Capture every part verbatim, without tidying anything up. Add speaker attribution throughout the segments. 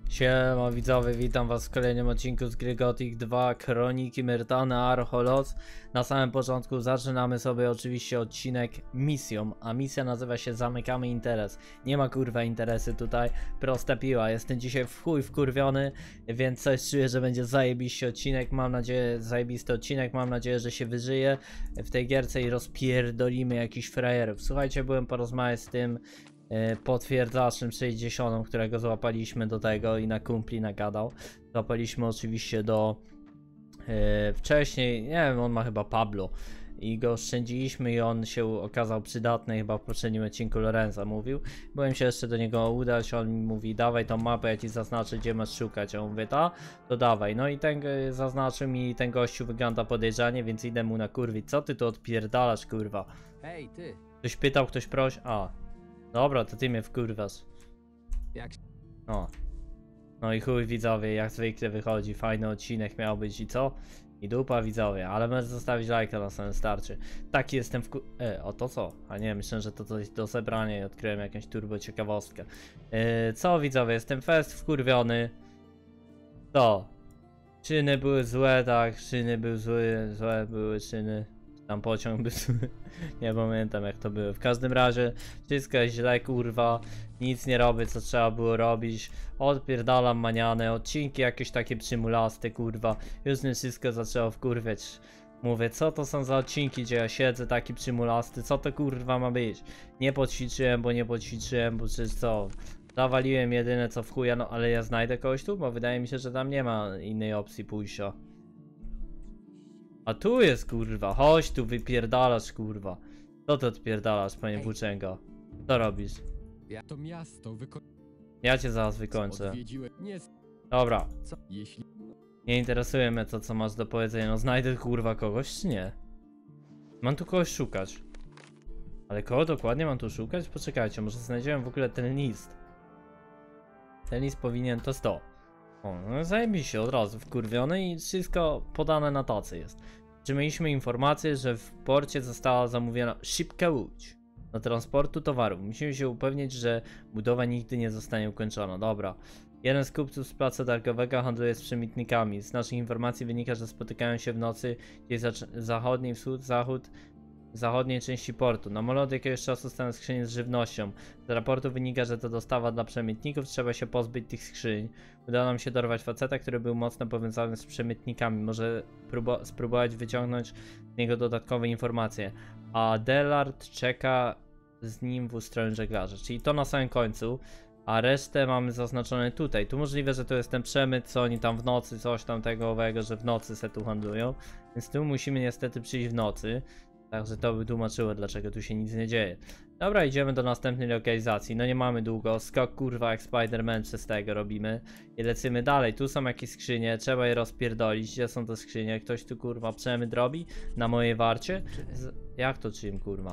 Speaker 1: Siema widzowie, witam was w kolejnym odcinku z gry Gothic dwa Kroniki Myrtana Archolos. Na samym początku zaczynamy sobie oczywiście odcinek misją, a misja nazywa się Zamykamy interes. Nie ma kurwa interesy tutaj, prosta piła. Jestem dzisiaj w chuj wkurwiony, więc coś czuję, że będzie zajebiście odcinek. Mam nadzieję, zajebisty odcinek, mam nadzieję, że się wyżyje w tej gierce i rozpierdolimy jakichś frajerów. Słuchajcie, byłem porozmawiać z tym potwierdzaczem sześćdziesiątym, którego złapaliśmy do tego i na kumpli nagadał. Złapaliśmy oczywiście do yy, wcześniej, nie wiem, on ma chyba Pablo i go oszczędziliśmy i on się okazał przydatny, chyba w poprzednim odcinku Lorenza mówił. Byłem się jeszcze do niego udać, on mi mówi dawaj tą mapę, ja ci zaznaczę gdzie masz szukać, a on mówi ta, to dawaj. No i ten yy, zaznaczył mi, ten gościu wygląda podejrzanie, więc idę mu na kurwić. Co ty tu odpierdalasz, kurwa?
Speaker 2: Hej, ty!
Speaker 1: Ktoś pytał, ktoś prosi, a dobra, to ty mnie wkurwasz.
Speaker 2: Jak?
Speaker 1: No. No i chuj widzowie, jak zwykle wychodzi, fajny odcinek miał być i co? I dupa widzowie, ale możesz zostawić lajka na samym starcie. Taki jestem wku... E, o to co? A nie, myślę, że to coś do zebrania i odkryłem jakąś turbo ciekawostkę. E, co widzowie, jestem fest wkurwiony. Co? Czyny były złe, tak, czyny były złe, złe były czyny. Tam pociąg był, nie pamiętam jak to było. W każdym razie wszystko jest źle, kurwa. Nic nie robię co trzeba było robić. Odpierdalam maniane, odcinki jakieś takie przymulaste, kurwa. Już mnie wszystko zaczęło wkurwiać. Mówię, co to są za odcinki, gdzie ja siedzę taki przymulasty, co to kurwa ma być? Nie poćwiczyłem, bo nie poćwiczyłem, bo przecież co? Zawaliłem jedyne co w chuja, no ale ja znajdę kogoś tu, bo wydaje mi się, że tam nie ma innej opcji pójścia. A tu jest kurwa, chodź tu wypierdalasz kurwa. Co ty odpierdalasz, panie
Speaker 2: Ej.
Speaker 1: Włóczęga? Co robisz?
Speaker 2: Ja to miasto wyko...
Speaker 1: Ja cię zaraz wykończę.
Speaker 2: Odwiedziłem... Nie...
Speaker 1: Dobra,
Speaker 2: Co? Jeśli...
Speaker 1: nie interesuje mnie to co masz do powiedzenia, no znajdę kurwa kogoś czy nie? Mam tu kogoś szukać. Ale kogo dokładnie mam tu szukać? Poczekajcie, może znajdziemy w ogóle ten list. Ten list powinien, to jest to. O, no zajebiście, od razu wkurwiony i wszystko podane na tacy jest. Czy mieliśmy informację, że w porcie została zamówiona szybka łódź do transportu towarów. Musimy się upewnić, że budowa nigdy nie zostanie ukończona. Dobra. Jeden z kupców z placu targowego handluje z przemytnikami. Z naszych informacji wynika, że spotykają się w nocy gdzieś zachodniej, wschód, zachód, w zachodniej części portu. Na molo od jakiegoś czasu staną skrzynie z żywnością. Z raportu wynika, że to dostawa dla przemytników, trzeba się pozbyć tych skrzyń. Udało nam się dorwać faceta, który był mocno powiązany z przemytnikami. Może spróbować wyciągnąć z niego dodatkowe informacje. A Delard czeka z nim w ustroju żeglarza. Czyli to na samym końcu. A resztę mamy zaznaczone tutaj. Tu możliwe, że to jest ten przemyt, co oni tam w nocy, coś tam tego owego, że w nocy se tu handlują. Więc tu musimy niestety przyjść w nocy. Także to by tłumaczyło, dlaczego tu się nic nie dzieje. Dobra, idziemy do następnej lokalizacji. No nie mamy długo. Skok kurwa jak Spider-Man przez tego robimy. I lecimy dalej. Tu są jakieś skrzynie. Trzeba je rozpierdolić. Gdzie są te skrzynie? Ktoś tu kurwa przemyt robi? Na mojej warcie? Z... Jak to czym kurwa?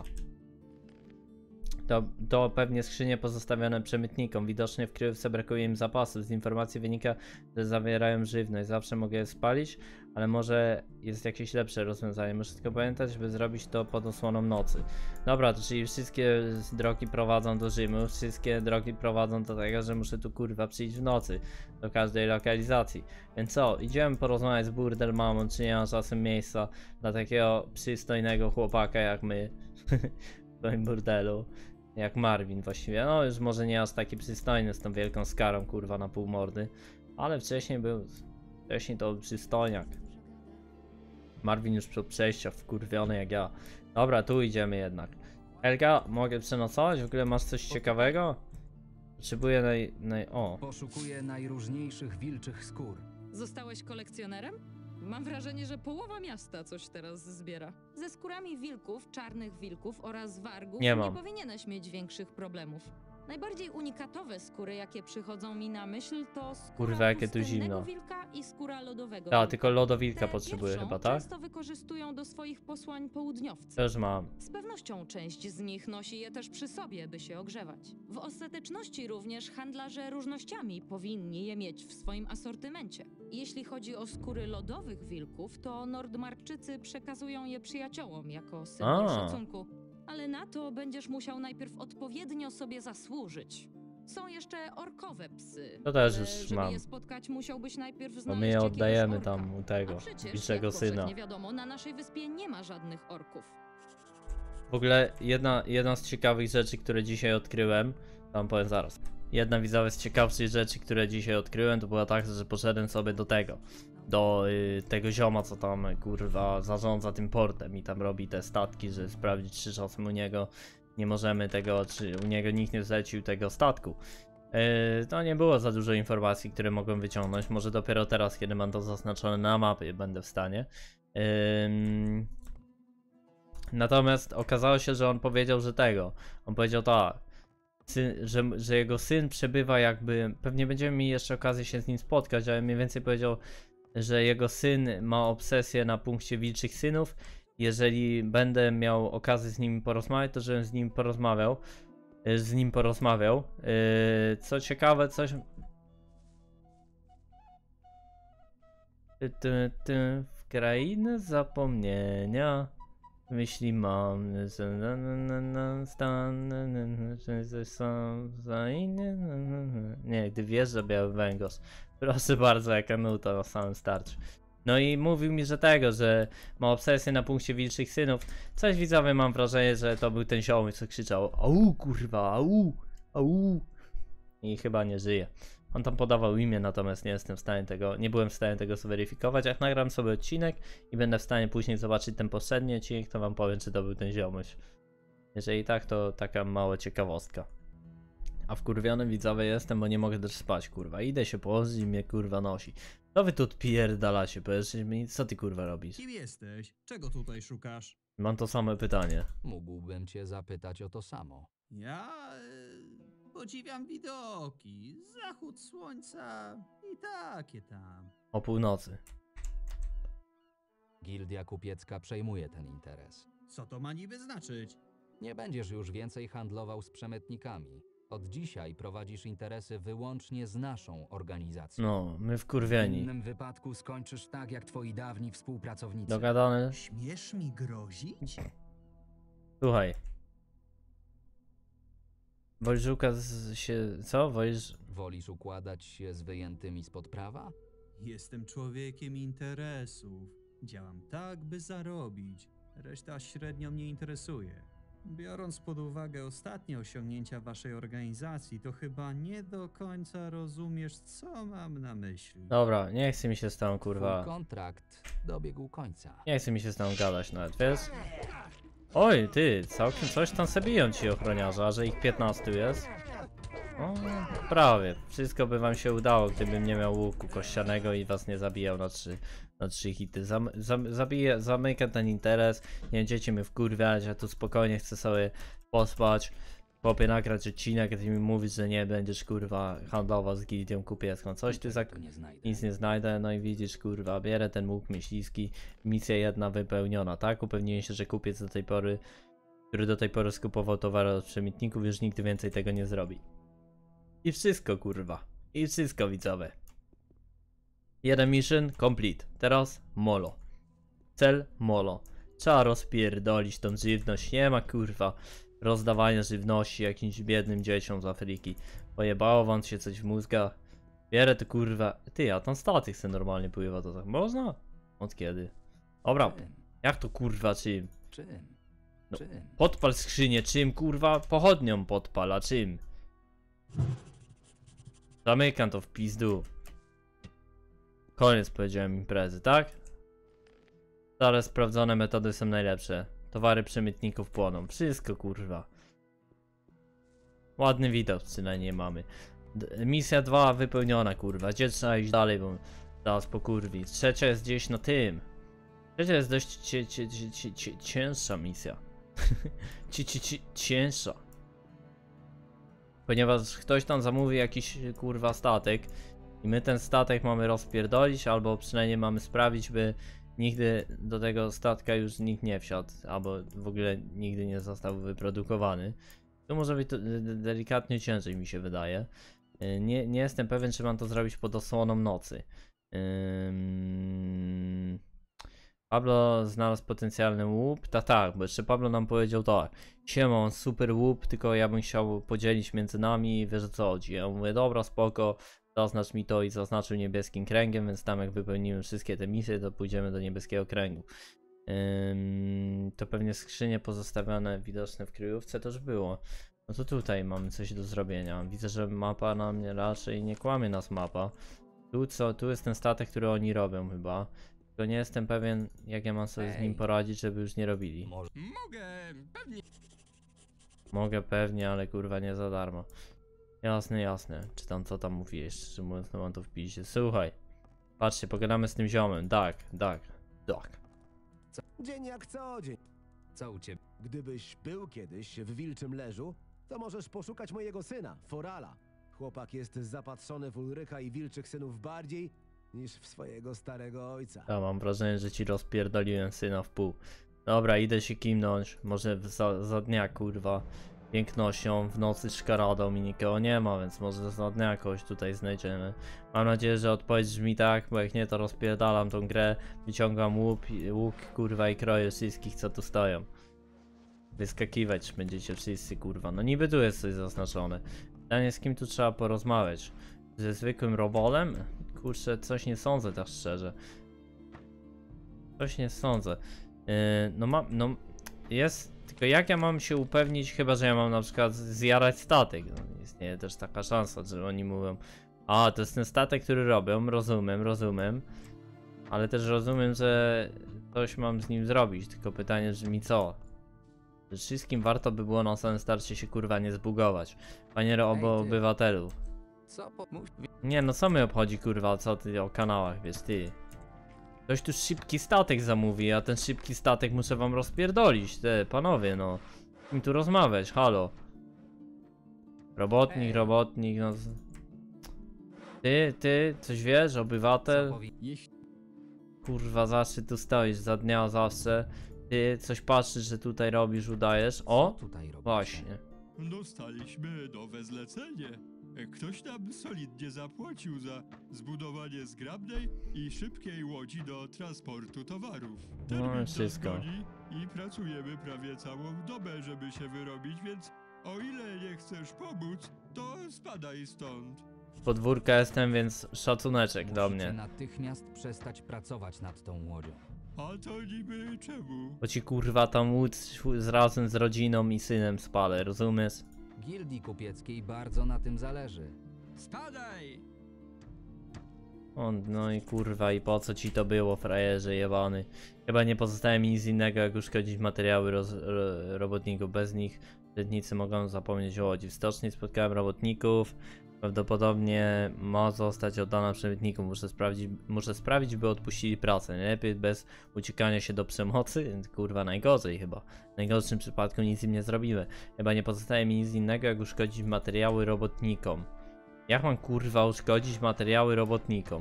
Speaker 1: To, to pewnie skrzynie pozostawione przemytnikom. Widocznie w kryjówce brakuje im zapasów. Z informacji wynika, że zawierają żywność. Zawsze mogę je spalić, ale może jest jakieś lepsze rozwiązanie. Muszę tylko pamiętać, by zrobić to pod osłoną nocy. Dobra, to czyli wszystkie drogi prowadzą do Rzymu. Wszystkie drogi prowadzą do tego, że muszę tu kurwa przyjść w nocy. Do każdej lokalizacji. Więc co? Idziemy porozmawiać z burdel mamą, czy nie ma czasem miejsca dla takiego przystojnego chłopaka jak my. W swoim burdelu. Jak Marvin właściwie, no już może nie aż taki przystojny z tą wielką skarą kurwa na pół mordy, ale wcześniej był, wcześniej to był przystojniak. Marvin już przed przejścia wkurwiony jak ja. Dobra, tu idziemy jednak. Helga, mogę przenocować? W ogóle masz coś ciekawego? Potrzebuję naj... naj... o.
Speaker 2: Poszukuję najróżniejszych wilczych skór.
Speaker 3: Zostałeś kolekcjonerem? Mam wrażenie, że połowa miasta coś teraz zbiera. Ze skórami wilków, czarnych wilków oraz wargów
Speaker 1: Nie
Speaker 3: nie,
Speaker 1: mam.
Speaker 3: powinieneś mieć większych problemów. Najbardziej unikatowe skóry, jakie przychodzą mi na myśl, to skóra
Speaker 1: Kurwa, jakie tu
Speaker 3: pustynnego
Speaker 1: zimno.
Speaker 3: wilka i skóra lodowego
Speaker 1: A,
Speaker 3: wilka.
Speaker 1: tylko lodowilka
Speaker 3: Tę
Speaker 1: potrzebuję
Speaker 3: pierwszą
Speaker 1: chyba, tak?
Speaker 3: często wykorzystują do swoich posłań południowcy.
Speaker 1: Też mam.
Speaker 3: Z pewnością część z nich nosi je też przy sobie, by się ogrzewać. W ostateczności również handlarze różnościami powinni je mieć w swoim asortymencie. Jeśli chodzi o skóry lodowych wilków, to Nordmarczycy przekazują je przyjaciołom jako symbol
Speaker 1: A.
Speaker 3: szacunku. Ale na to będziesz musiał najpierw odpowiednio sobie zasłużyć. Są jeszcze orkowe psy.
Speaker 1: To też
Speaker 3: ale
Speaker 1: już
Speaker 3: żeby
Speaker 1: mam.
Speaker 3: je spotkać, musiałbyś najpierw
Speaker 1: To
Speaker 3: znaleźć
Speaker 1: my je
Speaker 3: jakiegoś
Speaker 1: oddajemy
Speaker 3: orka.
Speaker 1: tam u
Speaker 3: A
Speaker 1: tego,
Speaker 3: przecież,
Speaker 1: bliższego
Speaker 3: jak
Speaker 1: syna.
Speaker 3: powszechnie wiadomo, na naszej wyspie nie ma żadnych orków.
Speaker 1: W ogóle jedna, jedna z ciekawych rzeczy, które dzisiaj odkryłem, tam powiem zaraz. Jedna widzowie z ciekawszych rzeczy, które dzisiaj odkryłem, to była tak, że poszedłem sobie do tego, do y, tego zioma, co tam kurwa zarządza tym portem i tam robi te statki, żeby sprawdzić, czy czasem u niego nie możemy tego, czy u niego nikt nie zlecił tego statku. Yy, to nie było za dużo informacji, które mogłem wyciągnąć, może dopiero teraz, kiedy mam to zaznaczone na mapie, będę w stanie. Yy, Natomiast okazało się, że on powiedział, że tego. On powiedział tak, syn, że, że jego syn przebywa jakby. Pewnie będziemy mieli jeszcze okazję się z nim spotkać, ale mniej więcej powiedział, że jego syn ma obsesję na punkcie wilczych synów. Jeżeli będę miał okazję z nim porozmawiać, to żebym z nim porozmawiał. Z nim porozmawiał. Yy, co ciekawe, coś. Ty, ty, ty, w krainę zapomnienia. Myśli mam, nie, gdy wjeżdża biały węgorz. Proszę bardzo, jaka nuta na samym starcie. No i mówił mi, że tego, że ma obsesję na punkcie wilczych synów. Coś widzowie, mam wrażenie, że to był ten ziomy, co krzyczał au kurwa, au, au. I chyba nie żyje. On tam podawał imię, natomiast nie jestem w stanie tego, nie byłem w stanie tego zweryfikować. Jak nagram sobie odcinek i będę w stanie później zobaczyć ten poprzedni odcinek, to wam powiem, czy to był ten ziomuś. Jeżeli tak, to taka mała ciekawostka. A wkurwiony widzowie jestem, bo nie mogę też spać, kurwa. Idę się położyć i mnie kurwa nosi. Co wy tu odpierdalacie? Powiedz mi, co ty kurwa robisz?
Speaker 4: Kim jesteś? Czego tutaj szukasz?
Speaker 1: Mam to samo pytanie.
Speaker 2: Mógłbym cię zapytać o to samo.
Speaker 4: Ja e, podziwiam widoki, zachód słońca i takie tam.
Speaker 1: O północy.
Speaker 2: Gildia kupiecka przejmuje ten interes.
Speaker 4: Co to ma niby znaczyć?
Speaker 2: Nie będziesz już więcej handlował z przemytnikami. Od dzisiaj prowadzisz interesy wyłącznie z naszą organizacją.
Speaker 1: No, my
Speaker 2: W
Speaker 1: wkurwieni.
Speaker 2: innym wypadku skończysz tak jak twoi dawni współpracownicy.
Speaker 1: Dogadane?
Speaker 4: Śmiesz mi grozić?
Speaker 1: Słuchaj. Wolisz z się... co? Wolisz...
Speaker 2: Wolisz układać się z wyjętymi spod prawa?
Speaker 4: Jestem człowiekiem interesów. Działam tak, by zarobić. Reszta średnio mnie interesuje. Biorąc pod uwagę ostatnie osiągnięcia waszej organizacji, to chyba nie do końca rozumiesz, co mam na myśli.
Speaker 1: Dobra, nie chce mi się z tą
Speaker 2: Twój
Speaker 1: kurwa...
Speaker 2: kontrakt dobiegł końca.
Speaker 1: Nie chce mi się z tą gadać nawet, wiesz? Oj, ty, całkiem coś tam se biją ci ochroniarze, a że ich piętnastu jest? O, prawie. Wszystko by wam się udało, gdybym nie miał łuku kościanego i was nie zabijał na trzy, na trzy hity. Zam, zam, zabiję, zamykam ten interes, nie będziecie mnie wkurwiać, ja tu spokojnie chcę sobie pospać. Chłopie, nagrać odcinek, a ty mi mówisz, że nie będziesz kurwa handlował z gildią kupiecką. Coś ty za...
Speaker 2: Tu nie znajdę.
Speaker 1: Nic nie znajdę, no i widzisz kurwa, bierę ten łuk myśliwski, misja jedna wypełniona, tak? Upewniłem się, że kupiec do tej pory, który do tej pory skupował towary od przemytników, już nigdy więcej tego nie zrobi. I wszystko kurwa, i wszystko widzowie. Jeden mission complete, teraz molo. Cel molo. Trzeba rozpierdolić tą żywność, nie ma kurwa rozdawania żywności jakimś biednym dzieciom z Afryki. Pojebało wam się coś w mózgach. Bierę to kurwa. Ty, a tam statek se normalnie pływa, to tak można? Od kiedy? Dobra,
Speaker 2: Czym?
Speaker 1: jak to kurwa czym?
Speaker 2: Czym?
Speaker 1: No.
Speaker 2: Czym?
Speaker 1: Podpal skrzynię, czym kurwa? Pochodnią podpal, a czym? Zamykam to w pizdu. Koniec powiedziałem imprezy, tak? Stare sprawdzone metody są najlepsze. Towary przemytników płoną. Wszystko kurwa. Ładny widok przynajmniej mamy. D misja dwa wypełniona kurwa. Gdzie trzeba iść dalej, bo zaraz pokurwi. Trzecia jest gdzieś na tym. Trzecia jest dość cie, cie, cie, cie, cie, cięższa misja. ci, ci, ci, cięższa. Ponieważ ktoś tam zamówi jakiś kurwa statek i my ten statek mamy rozpierdolić, albo przynajmniej mamy sprawić, by nigdy do tego statka już nikt nie wsiadł, albo w ogóle nigdy nie został wyprodukowany. To może być to delikatnie ciężej, mi się wydaje. Nie, nie jestem pewien, czy mam to zrobić pod osłoną nocy. Ym... Pablo znalazł potencjalny łup. Tak, tak, bo jeszcze Pablo nam powiedział tak. Siema, on super łup, tylko ja bym chciał podzielić między nami, wiesz o co chodzi. Ja mówię, dobra, spoko, zaznacz mi to i zaznaczył niebieskim kręgiem, więc tam jak wypełnimy wszystkie te misje, to pójdziemy do niebieskiego kręgu. Ym, to pewnie skrzynie pozostawione, widoczne w kryjówce też było. No to tutaj mamy coś do zrobienia. Widzę, że mapa na mnie raczej nie kłamie nas mapa. Tu co, tu jest ten statek, który oni robią chyba. Tylko nie jestem pewien, jak ja mam sobie z nim
Speaker 2: Ej.
Speaker 1: poradzić, żeby już nie robili.
Speaker 2: Może
Speaker 5: Mogę, pewnie.
Speaker 1: Mogę pewnie, ale kurwa nie za darmo. Jasne, jasne. Czy tam co tam mówiłeś, szczerze mówiąc, no mam to w pisie. Słuchaj. Patrzcie, pogadamy z tym ziomem. Tak, tak, tak.
Speaker 6: Dzień jak co dzień.
Speaker 2: co u ciebie?
Speaker 6: Gdybyś był kiedyś w Wilczym Leżu, to możesz poszukać mojego syna, Forala. Chłopak jest zapatrzony w Ulryka i Wilczych synów bardziej niż w swojego starego ojca.
Speaker 1: Ja mam wrażenie, że ci rozpierdoliłem syna w pół. Dobra, idę się kimnąć. Może za, za dnia, kurwa, pięknością, w nocy szkaradą i nikogo nie ma, więc może za dnia kogoś tutaj znajdziemy. Mam nadzieję, że odpowiedzisz mi tak, bo jak nie, to rozpierdalam tą grę, wyciągam łuk, łuk kurwa, i kroję wszystkich, co tu stoją. Wyskakiwać będziecie wszyscy, kurwa. No niby tu jest coś zaznaczone. Pytanie, z kim tu trzeba porozmawiać? Ze zwykłym robolem? Kurczę, coś nie sądzę, tak szczerze. Coś nie sądzę. Yy, no mam, no jest, tylko jak ja mam się upewnić, chyba że ja mam na przykład zjarać statek. No, istnieje też taka szansa, że oni mówią, a to jest ten statek, który robią, rozumiem, rozumiem. Ale też rozumiem, że coś mam z nim zrobić, tylko pytanie, że mi co? Że wszystkim warto by było na samym starcie się kurwa nie zbugować. Panie obo
Speaker 2: ty.
Speaker 1: obywatelu.
Speaker 2: Co po... mów...
Speaker 1: Nie no, co mnie obchodzi kurwa, co ty o kanałach, wiesz ty. Ktoś tu szybki statek zamówi, a ten szybki statek muszę wam rozpierdolić, te panowie no. Z kim tu rozmawiać, halo. Robotnik,
Speaker 2: Ej.
Speaker 1: robotnik, no. z- Ty, ty, coś wiesz,
Speaker 2: co
Speaker 1: obywatel?
Speaker 2: powi...
Speaker 5: Jeśli
Speaker 1: Kurwa, zawsze tu stoisz, za dnia zawsze. Ty coś patrzysz, że tutaj robisz, udajesz.
Speaker 2: Co
Speaker 1: O,
Speaker 2: tutaj robicie?
Speaker 1: właśnie.
Speaker 5: dostaliśmy nowe zlecenie, ktoś nam solidnie zapłacił za zbudowanie zgrabnej i szybkiej łodzi do transportu towarów. Termin nas
Speaker 1: wszystko.
Speaker 5: goni i pracujemy prawie całą dobę, żeby się wyrobić, więc o ile nie chcesz pomóc, to spadaj stąd.
Speaker 1: Z podwórka jestem, więc szacuneczek do
Speaker 2: Musicie
Speaker 1: mnie.
Speaker 2: natychmiast przestać pracować nad tą łodzią.
Speaker 5: A to niby czemu?
Speaker 1: Bo ci kurwa tam łódź z razem z rodziną i synem spalę, rozumiesz?
Speaker 2: Gildii kupieckiej bardzo na tym zależy.
Speaker 5: Spadaj!
Speaker 1: O, no i kurwa, i po co ci to było, frajerze jebany? Chyba nie pozostaje mi nic innego, jak uszkodzić materiały roz, ro, robotników. Bez nich urzędnicy mogą zapomnieć o łodzi. W stoczni spotkałem robotników. Prawdopodobnie ma zostać oddana przemytnikom. Muszę sprawdzić, muszę sprawić, by odpuścili pracę. Najlepiej bez uciekania się do przemocy. Kurwa, najgorzej chyba. W najgorszym przypadku nic im nie zrobimy. Chyba nie pozostaje mi nic innego, jak uszkodzić materiały robotnikom. Jak mam kurwa uszkodzić materiały robotnikom?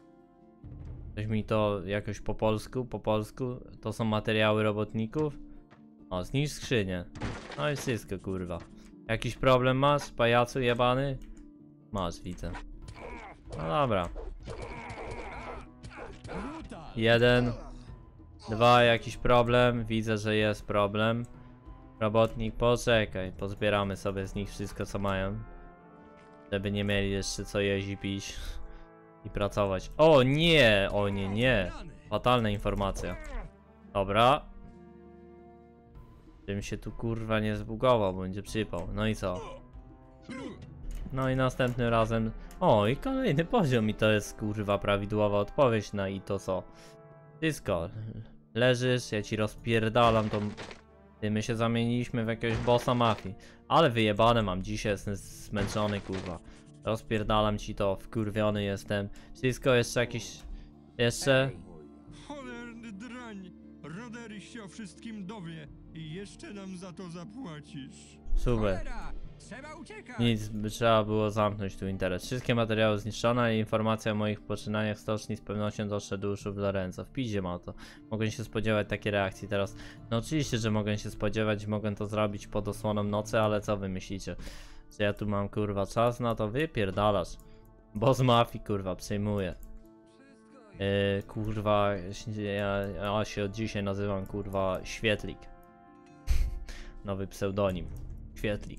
Speaker 1: Ktoś mi to jakoś po polsku, po polsku? To są materiały robotników? O, zniszcz skrzynię. No i wszystko kurwa. Jakiś problem masz, pajacu jebany? Masz, widzę. No dobra. Jeden. Dwa, jakiś problem. Widzę, że jest problem. Robotnik, poczekaj. Pozbieramy sobie z nich wszystko, co mają. Żeby nie mieli jeszcze co jeść i pić. I pracować. O nie! O nie, nie. Fatalna informacja. Dobra. Żebym się tu kurwa nie zbugował, bo będzie przypał. No i co? No i następnym razem... O, i kolejny poziom i to jest kurwa prawidłowa odpowiedź na i to co? Wszystko. Leżysz, ja ci rozpierdalam tą... Ty, my się zamieniliśmy w jakiegoś bossa mafii. Ale wyjebane mam dzisiaj, jestem zmęczony kurwa. Rozpierdalam ci to, wkurwiony jestem. Wszystko jeszcze jakieś... Jeszcze...
Speaker 2: Ej,
Speaker 5: Cholerny drań! Roderyś się o wszystkim dowie i jeszcze nam za to zapłacisz.
Speaker 1: Super.
Speaker 5: Trzeba uciekać!
Speaker 1: Nic, by trzeba było zamknąć tu interes. Wszystkie materiały zniszczone i informacja o moich poczynaniach w stoczni z pewnością dotrze do uszu w Lorenzo. W piździe ma to. Mogę się spodziewać takiej reakcji teraz. No oczywiście, że mogę się spodziewać, mogę to zrobić pod osłoną nocy, ale co wy myślicie? Że ja tu mam kurwa czas na to? Wypierdalasz. Bo z mafii kurwa przejmuję.
Speaker 5: Wszystko
Speaker 1: Yy, kurwa, ja, ja się od dzisiaj nazywam kurwa Świetlik. Nowy pseudonim. Świetlik.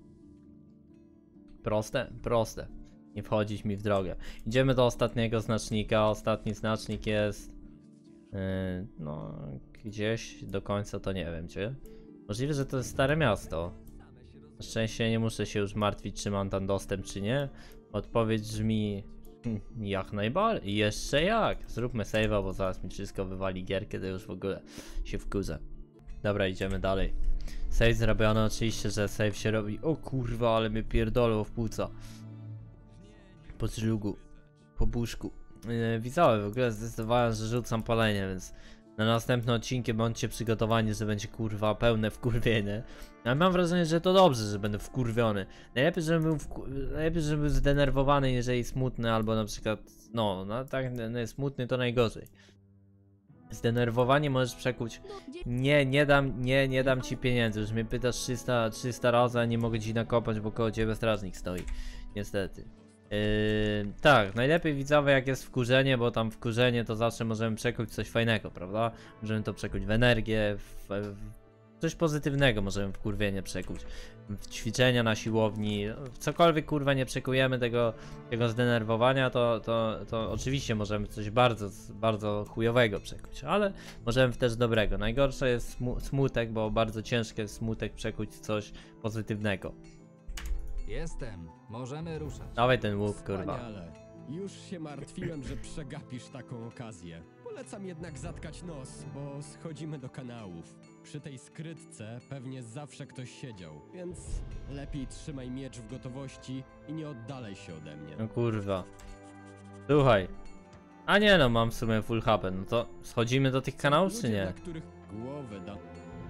Speaker 1: Proste? Proste. Nie wchodzić mi w drogę. Idziemy do ostatniego znacznika. Ostatni znacznik jest... Yy, no, gdzieś do końca to nie wiem gdzie. Możliwe, że to jest Stare Miasto. Na szczęście nie muszę się już martwić, czy mam tam dostęp, czy nie. Odpowiedź brzmi... Hmm, jak najbardziej. Jeszcze jak. Zróbmy save'a, bo zaraz mi wszystko wywali gierkę, to już w ogóle się wkurzę. Dobra, idziemy dalej. Save zrobiono, oczywiście, że save się robi. O kurwa, ale mnie pierdolą w płuca. Po żlugu. Po buszku. Yy, widzowie, w ogóle zdecydowałem, że rzucam palenie, więc na następne odcinki bądźcie przygotowani, że będzie kurwa pełne wkurwienie. Ale mam wrażenie, że to dobrze, że będę wkurwiony. Najlepiej, żebym był, wku... Najlepiej, żebym był zdenerwowany, jeżeli smutny, albo na przykład, no, no tak, no, smutny to najgorzej. Zdenerwowanie możesz przekuć. Nie, nie dam, nie, nie dam ci pieniędzy. Już mnie pytasz trzysta, trzysta razy, a nie mogę ci nakopać, bo koło ciebie strażnik stoi. Niestety. Yy, tak, najlepiej widzowie jak jest wkurzenie, bo tam wkurzenie to zawsze możemy przekuć coś fajnego, prawda? Możemy to przekuć w energię, w, w coś pozytywnego możemy wkurwienie przekuć. W ćwiczenia na siłowni, w cokolwiek kurwa nie przekujemy tego, tego zdenerwowania, to, to, to oczywiście możemy coś bardzo, bardzo chujowego przekuć, ale możemy w też dobrego. Najgorsze jest smu smutek, bo bardzo ciężko jest smutek przekuć w coś pozytywnego.
Speaker 2: Jestem. Możemy ruszać.
Speaker 1: Dawaj ten łuk, kurwa.
Speaker 7: Wspaniale. Już się martwiłem, że przegapisz taką okazję. Polecam jednak zatkać nos, bo schodzimy do kanałów. Przy tej skrytce pewnie zawsze ktoś siedział, więc lepiej trzymaj miecz w gotowości i nie oddalaj się ode mnie.
Speaker 1: No kurwa. Słuchaj. A nie no, mam w sumie full H P, no to schodzimy do tych kanałów czy
Speaker 7: Ludzie,
Speaker 1: nie?
Speaker 7: na których głowę da...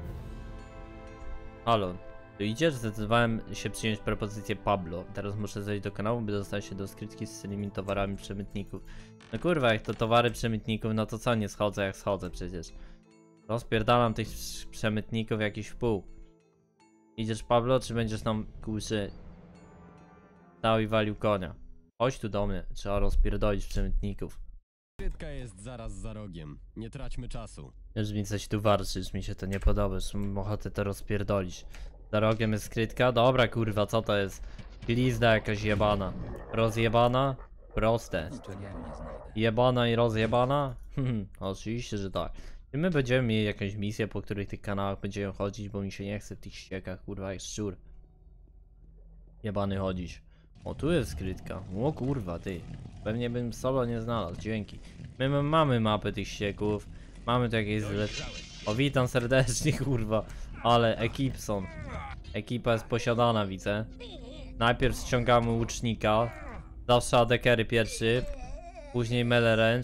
Speaker 1: Halo. Tu idziesz? Zdecydowałem się przyjąć propozycję Pablo. Teraz muszę zejść do kanału, by dostać się do skrytki z tymi towarami przemytników. No kurwa, jak to towary przemytników, no to co nie schodzę jak schodzę przecież. Rozpierdalam tych przemytników jakiś w pół. Idziesz Pablo, czy będziesz nam kuszy stał i walił konia? Chodź tu do mnie, trzeba rozpierdolić przemytników.
Speaker 7: Skrytka jest zaraz za rogiem. Nie traćmy czasu.
Speaker 1: Już mi coś tu warczy, już mi się to nie podoba, już mam ochotę to rozpierdolić. Za rogiem jest skrytka? Dobra kurwa, co to jest? Glizda jakaś jebana. Rozjebana? Proste. Jebana i rozjebana? Hmm, oczywiście, że tak. I my będziemy mieli jakąś misję, po których tych kanałach będziemy chodzić, bo mi się nie chce w tych ściekach, kurwa, jak szczur. Jebany chodzić. O, tu jest skrytka. O kurwa, ty. Pewnie bym solo nie znalazł, dzięki. My mamy mapę tych ścieków. Mamy tu jakieś zle... O, witam serdecznie, kurwa. Ale ekipson. Ekipa jest posiadana, widzę. Najpierw ściągamy łucznika. Zawsze adekery pierwszy. Później melee range.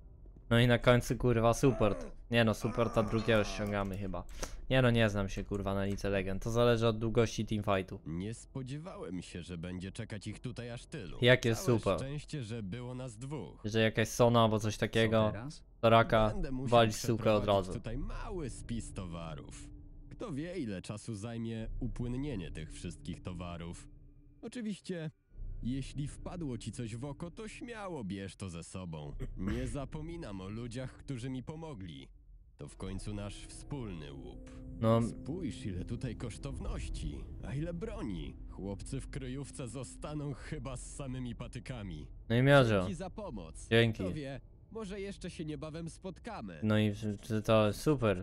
Speaker 1: No i na końcu kurwa support. Nie no, supporta drugiego ściągamy chyba. Nie no, nie znam się kurwa na Lice Legend. To zależy od długości teamfightu.
Speaker 7: Nie spodziewałem się, że będzie czekać ich tutaj aż tylu.
Speaker 1: Jakie
Speaker 7: Całe
Speaker 1: super.
Speaker 7: szczęście, że było nas dwóch.
Speaker 1: Że jakaś sona albo coś takiego,
Speaker 2: teraz?
Speaker 1: to raka
Speaker 7: Będę musiał
Speaker 1: walić sukę od
Speaker 7: przeprowadzić
Speaker 1: razu.
Speaker 7: tutaj mały spis towarów. Kto wie, ile czasu zajmie upłynnienie tych wszystkich towarów. Oczywiście, jeśli wpadło ci coś w oko, to śmiało bierz to ze sobą. Nie zapominam o ludziach, którzy mi pomogli. To w końcu nasz wspólny łup.
Speaker 1: No,
Speaker 7: Spójrz, ile tutaj kosztowności, a ile broni. Chłopcy w kryjówce zostaną chyba z samymi patykami.
Speaker 1: no i miodzio.
Speaker 7: Dzięki za pomoc.
Speaker 1: Dzięki.
Speaker 7: Kto wie, może jeszcze się niebawem spotkamy.
Speaker 1: No i to- to super.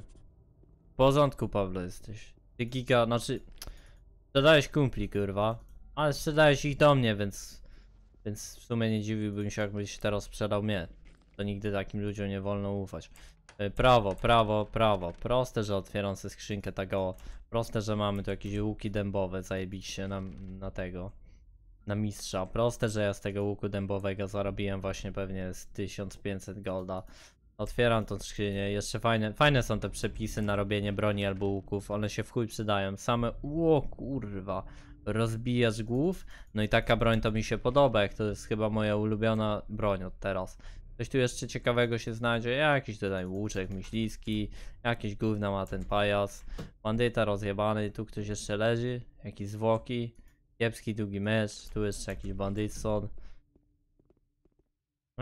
Speaker 1: W porządku, Pablo, jesteś. Ty giga, znaczy... Sprzedałeś kumpli, kurwa. Ale sprzedałeś ich do mnie, więc... Więc w sumie nie dziwiłbym się, jakbyś teraz sprzedał mnie. To nigdy takim ludziom nie wolno ufać. Y, Prawo, prawo, prawo. Proste, że otwieram sobie skrzynkę tego. Proste, że mamy tu jakieś łuki dębowe, zajebiście na, na tego. Na mistrza. Proste, że ja z tego łuku dębowego zarobiłem właśnie pewnie z tysiąc pięćset golda. Otwieram tą skrzynię. Jeszcze fajne, fajne są te przepisy na robienie broni albo łuków. One się w chuj przydają. Same, o kurwa, rozbijasz głów. No i taka broń to mi się podoba, jak to jest chyba moja ulubiona broń od teraz. Coś tu jeszcze ciekawego się znajdzie. Jakiś tutaj łuczek myśliwski. Jakieś gówna ma ten pajac. Bandyta rozjebany. Tu ktoś jeszcze leży. Jakieś zwłoki. Kiepski długi mecz. Tu jeszcze jakiś bandytson.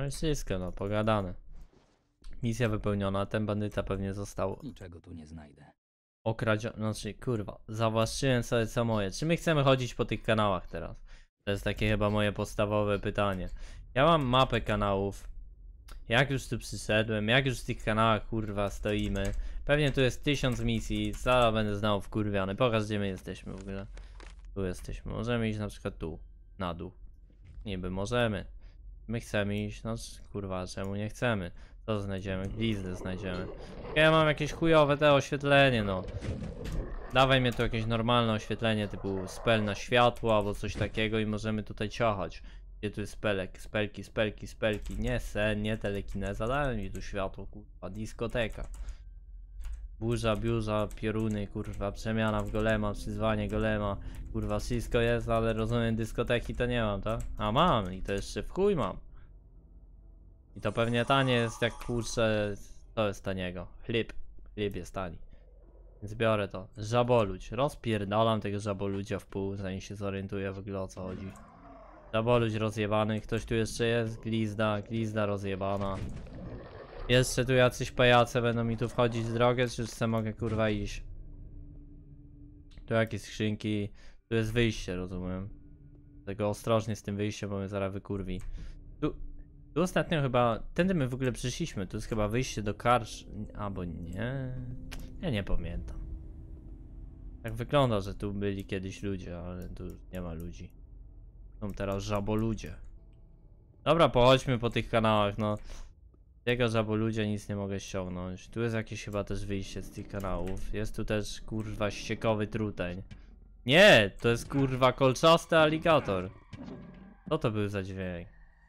Speaker 1: No i wszystko, no, pogadane. Misja wypełniona, ten bandyta pewnie został
Speaker 2: Niczego tu nie znajdę.
Speaker 1: okradziony. Znaczy, kurwa, zawłaszczyłem sobie co moje. Czy my chcemy chodzić po tych kanałach teraz? To jest takie chyba moje podstawowe pytanie. Ja mam mapę kanałów. Jak już tu przyszedłem, jak już w tych kanałach kurwa stoimy. Pewnie tu jest tysiąc misji, zaraz będę znowu wkurwiany. Pokaż, gdzie my jesteśmy w ogóle. Tu jesteśmy, możemy iść na przykład tu, na dół. Niby możemy. My chcemy iść, no kurwa, czemu nie chcemy? Co znajdziemy? Glizdę znajdziemy. Ja mam jakieś chujowe te oświetlenie, no. Dawaj mnie tu jakieś normalne oświetlenie typu spell na światło albo coś takiego i możemy tutaj ciachać. Gdzie tu jest spelek, spelki, spelki, spelki. Nie sen, nie telekineza, daj mi tu światło, kurwa, dyskoteka. Burza, biurza, pioruny, kurwa, przemiana w golema, przyzwanie golema. Kurwa, wszystko jest, ale rozumiem, dyskoteki to nie mam, tak? A mam i to jeszcze w chuj mam. I to pewnie tanie jest, jak kurczę, to jest taniego. Chleb, chleb jest tani. Więc biorę to. Żaboludź, rozpierdalam tego żaboludzia w pół, zanim się zorientuję w ogóle o co chodzi. Żaboludź rozjebany, ktoś tu jeszcze jest? Glizda, glizda rozjebana. Jeszcze tu jacyś pajace będą mi tu wchodzić w drogę, czy już se mogę kurwa iść? Tu jakieś skrzynki, tu jest wyjście, rozumiem. Tego ostrożnie z tym wyjściem, bo mnie zaraz wykurwi. Tu, tu ostatnio chyba, tędy my w ogóle przyszliśmy, tu jest chyba wyjście do karcz... albo nie... Ja nie pamiętam. Tak wygląda, że tu byli kiedyś ludzie, ale tu nie ma ludzi. Są teraz żaboludzie. Dobra, pochodźmy po tych kanałach, no. Jego żaboludzie nic nie mogę ściągnąć. Tu jest jakieś chyba też wyjście z tych kanałów. Jest tu też kurwa ściekowy truteń. Nie, to jest kurwa kolczasty aligator. Co to był za dźwięk?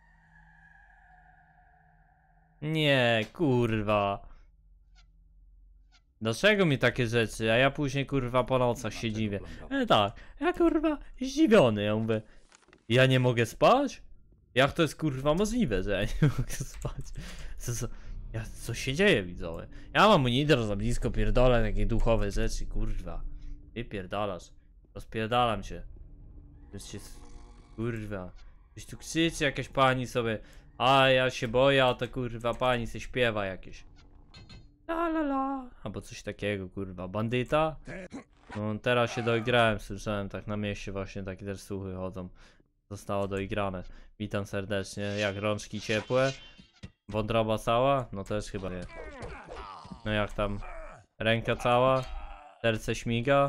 Speaker 1: Nie, kurwa. Dlaczego mi takie rzeczy, a ja później kurwa po nocach się dziwię. E tak, ja kurwa zdziwiony, ja mówię. Ja nie mogę spać? Jak to jest kurwa możliwe, że ja nie mogę spać? Co, co, ja, co się dzieje, widzowie? Ja mam monitor za blisko, pierdolę takie duchowe rzeczy, kurwa. Ty pierdalasz. Rozpierdalam cię. Już się... Kurwa. Już tu krzyczy jakaś pani sobie. A ja się boję, a to kurwa pani se śpiewa jakieś. La la la. Albo coś takiego, kurwa. Bandyta? No teraz się doigrałem, słyszałem tak na mieście właśnie takie też słuchy chodzą. Zostało doigrane. Witam serdecznie. Jak rączki ciepłe? Wątroba cała? No też chyba nie. No jak tam? Ręka cała? Serce śmiga?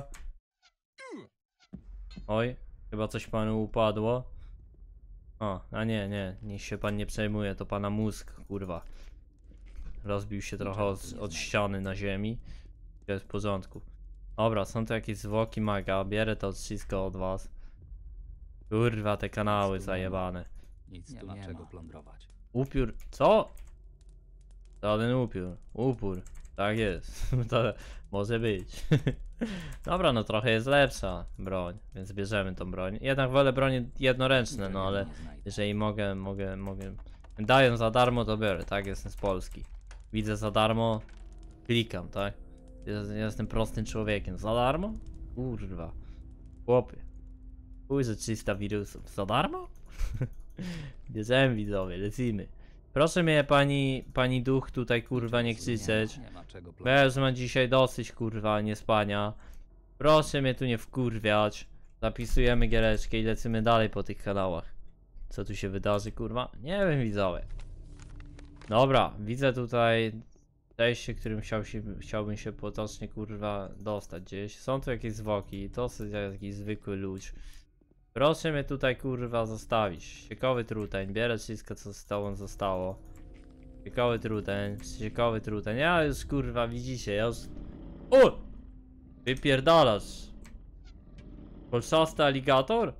Speaker 1: Oj, chyba coś panu upadło. O, a nie, nie, niech się pan nie przejmuje, to pana mózg, kurwa. Rozbił się trochę od, od ściany na ziemi. To jest w porządku. Dobra, są tu jakieś zwłoki maga, bierę to wszystko od was. Kurwa, te kanały zajebane.
Speaker 2: Nic tu nie ma czego plądrować.
Speaker 1: Upiór, co? Żaden upiór, upór. Tak jest, to może być. Dobra, no trochę jest lepsza broń, więc bierzemy tą broń. Jednak wolę bronie jednoręczne, no ale jeżeli mogę, mogę, mogę. Dają za darmo, to biorę, tak? Jestem z Polski. Widzę za darmo, klikam, tak? Jestem prostym człowiekiem. Za darmo? Kurwa. Chłopie. Chuj, że trzysta wirusów. Za darmo? Bierzemy, widzowie, lecimy. Proszę mnie pani, pani duch tutaj kurwa nie krzyczeć.
Speaker 2: Nie ma czego
Speaker 1: Bo ja już mam dzisiaj dosyć kurwa nie spania. Proszę mnie tu nie wkurwiać. Zapisujemy giereczkę i lecimy dalej po tych kanałach. Co tu się wydarzy kurwa? Nie wiem, widzowie. Dobra, widzę tutaj przejście, którym chciał się, chciałbym się potocznie kurwa dostać gdzieś. Są tu jakieś zwłoki, to jest jakiś zwykły ludź. Proszę mnie tutaj kurwa zostawić. Ciekawy truteń, bierę wszystko co z tobą zostało. Ciekawy truteń, ciekawy truteń. Ja już kurwa widzicie, ja już... O! Wypierdalasz. Kolczasty aligator?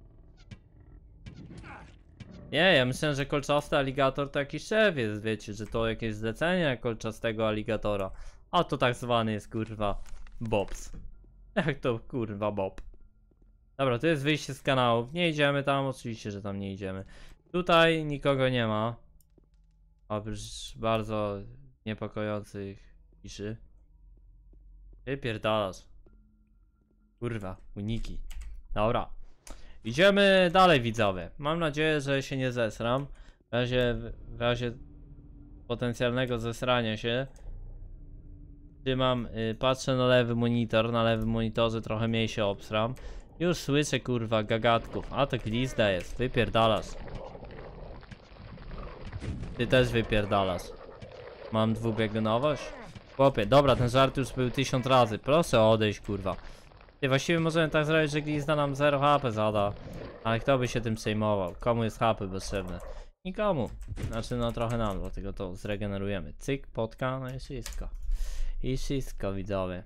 Speaker 1: Nie, ja myślę, że kolczasty aligator to jakiś szef jest, wiecie, że to jakieś zlecenie kolczastego aligatora. A to tak zwany jest kurwa Bobs. Jak to kurwa Bob. Dobra, to jest wyjście z kanałów. Nie idziemy tam, oczywiście, że tam nie idziemy. Tutaj nikogo nie ma. Oprócz bardzo niepokojących ciszy. Wypierdalasz. Kurwa, uniki. Dobra. Idziemy dalej, widzowie. Mam nadzieję, że się nie zesram. razie, w razie potencjalnego zesrania się trzymam, y, patrzę na lewy monitor, na lewym monitorze trochę mniej się obsram. Już słyszę kurwa gagatków, a to glizda jest, wypierdalasz. Ty też wypierdalasz. Mam dwubiegunowość? Chłopie, dobra, ten żart już był tysiąc razy, proszę odejść kurwa. Ty, właściwie możemy tak zrobić, że glizda nam zero H P zada. Ale kto by się tym przejmował? Komu jest H P potrzebne? Nikomu. Znaczy no trochę nam, dlatego to zregenerujemy. Cyk, potka, no i wszystko. I wszystko widzowie.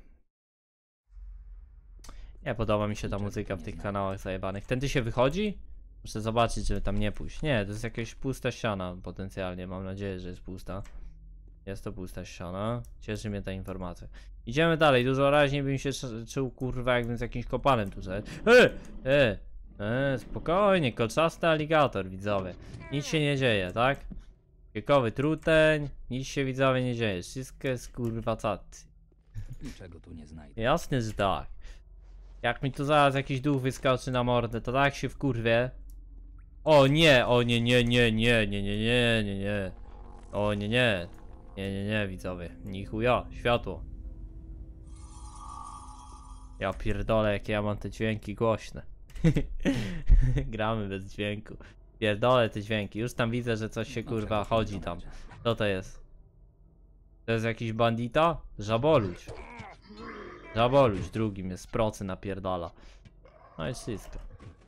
Speaker 1: Nie podoba mi się ta muzyka w tych kanałach zajebanych. Tędy się wychodzi? Muszę zobaczyć, żeby tam nie pójść. Nie, to jest jakaś pusta ściana potencjalnie. Mam nadzieję, że jest pusta. Jest to pusta ściana. Cieszy mnie ta informacja. Idziemy dalej. Dużo raźniej bym się czuł kurwa, jakbym z jakimś kopanem tu szedł. E, e, e, spokojnie, kolczasty aligator widzowie. Nic się nie dzieje, tak? Wiekowy truteń. Nic się widzowie nie dzieje. Wszystko jest kurwa cacy.
Speaker 2: Niczego tu nie znajdę.
Speaker 1: Jasne, że tak. Jak mi tu zaraz jakiś duch wyskoczy na mordę, to tak się wkurwię. O nie, o nie, nie, nie, nie, nie, nie, nie, nie, nie. O nie, nie. Nie, nie, nie, widzowie. Ni chuja, światło. Ja pierdolę, jakie ja mam te dźwięki głośne. Gramy bez dźwięku. Pierdolę te dźwięki. Już tam widzę, że coś się kurwa chodzi tam. Co to jest? To jest jakiś bandita? Żaboluć. Żaboluć drugim jest, procy napierdala. No i wszystko.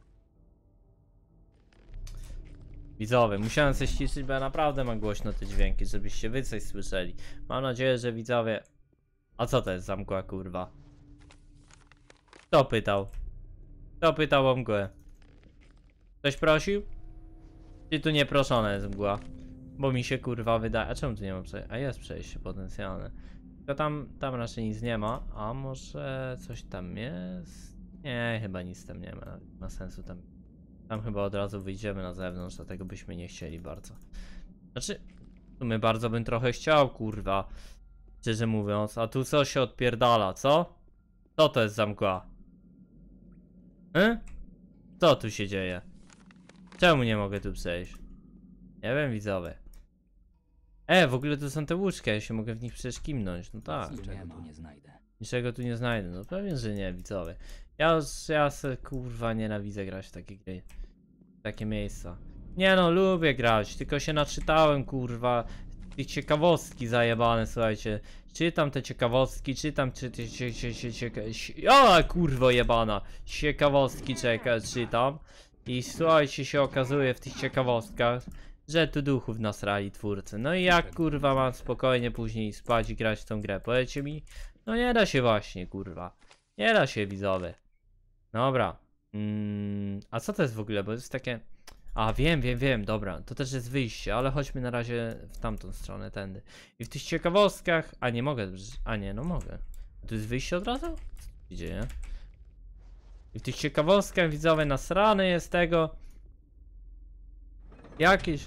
Speaker 1: Widzowie, musiałem się ściszyć, bo ja naprawdę mam głośno te dźwięki, żebyście wy coś słyszeli. Mam nadzieję, że widzowie... A co to jest za mgła, kurwa? Kto pytał? Kto pytał o mgłę? Ktoś prosił? Czy tu nieproszona jest mgła? Bo mi się kurwa wydaje... A czemu tu nie ma przejścia? A jest przejście potencjalne. Tylko tam, tam raczej nic nie ma. A może coś tam jest? Nie, chyba nic tam nie ma. Ma sensu tam... Tam chyba od razu wyjdziemy na zewnątrz, dlatego byśmy nie chcieli bardzo. Znaczy, w sumie bardzo bym trochę chciał, kurwa. Szczerze mówiąc, a tu co się odpierdala, co? Co to jest za mgła? Hy? Co tu się dzieje? Czemu nie mogę tu przejść? Nie wiem, widzowie. E, w ogóle tu są te łóżka, ja się mogę w nich przecież kimnąć, no tak.
Speaker 2: Niczego tu nie znajdę.
Speaker 1: Niczego tu nie znajdę, no pewnie, że nie, widzowie. Ja już, ja se, kurwa nienawidzę grać w takie gry. W takie miejsca. Nie no, lubię grać, tylko się naczytałem, kurwa, tych ciekawostki zajebane, słuchajcie. Czytam te ciekawostki, czytam, czy ty, cie, cie, cie, cie, o, kurwo jebana. Ciekawostki czeka, czytam. I słuchajcie, się okazuje w tych ciekawostkach, że tu duchów nasrali twórcy. No i jak, kurwa, mam spokojnie później spać i grać w tą grę? Powiedzcie mi? No nie da się właśnie, kurwa. Nie da się, widzowie. Dobra. Mm, a co to jest w ogóle? Bo jest takie... A, wiem, wiem, wiem, dobra. To też jest wyjście, ale chodźmy na razie w tamtą stronę, tędy. I w tych ciekawostkach... A, nie mogę... A nie, no mogę. Tu jest wyjście od razu? Co tu się dzieje? I w tych ciekawostkach, widzowie, nasrany jest tego... Jakieś...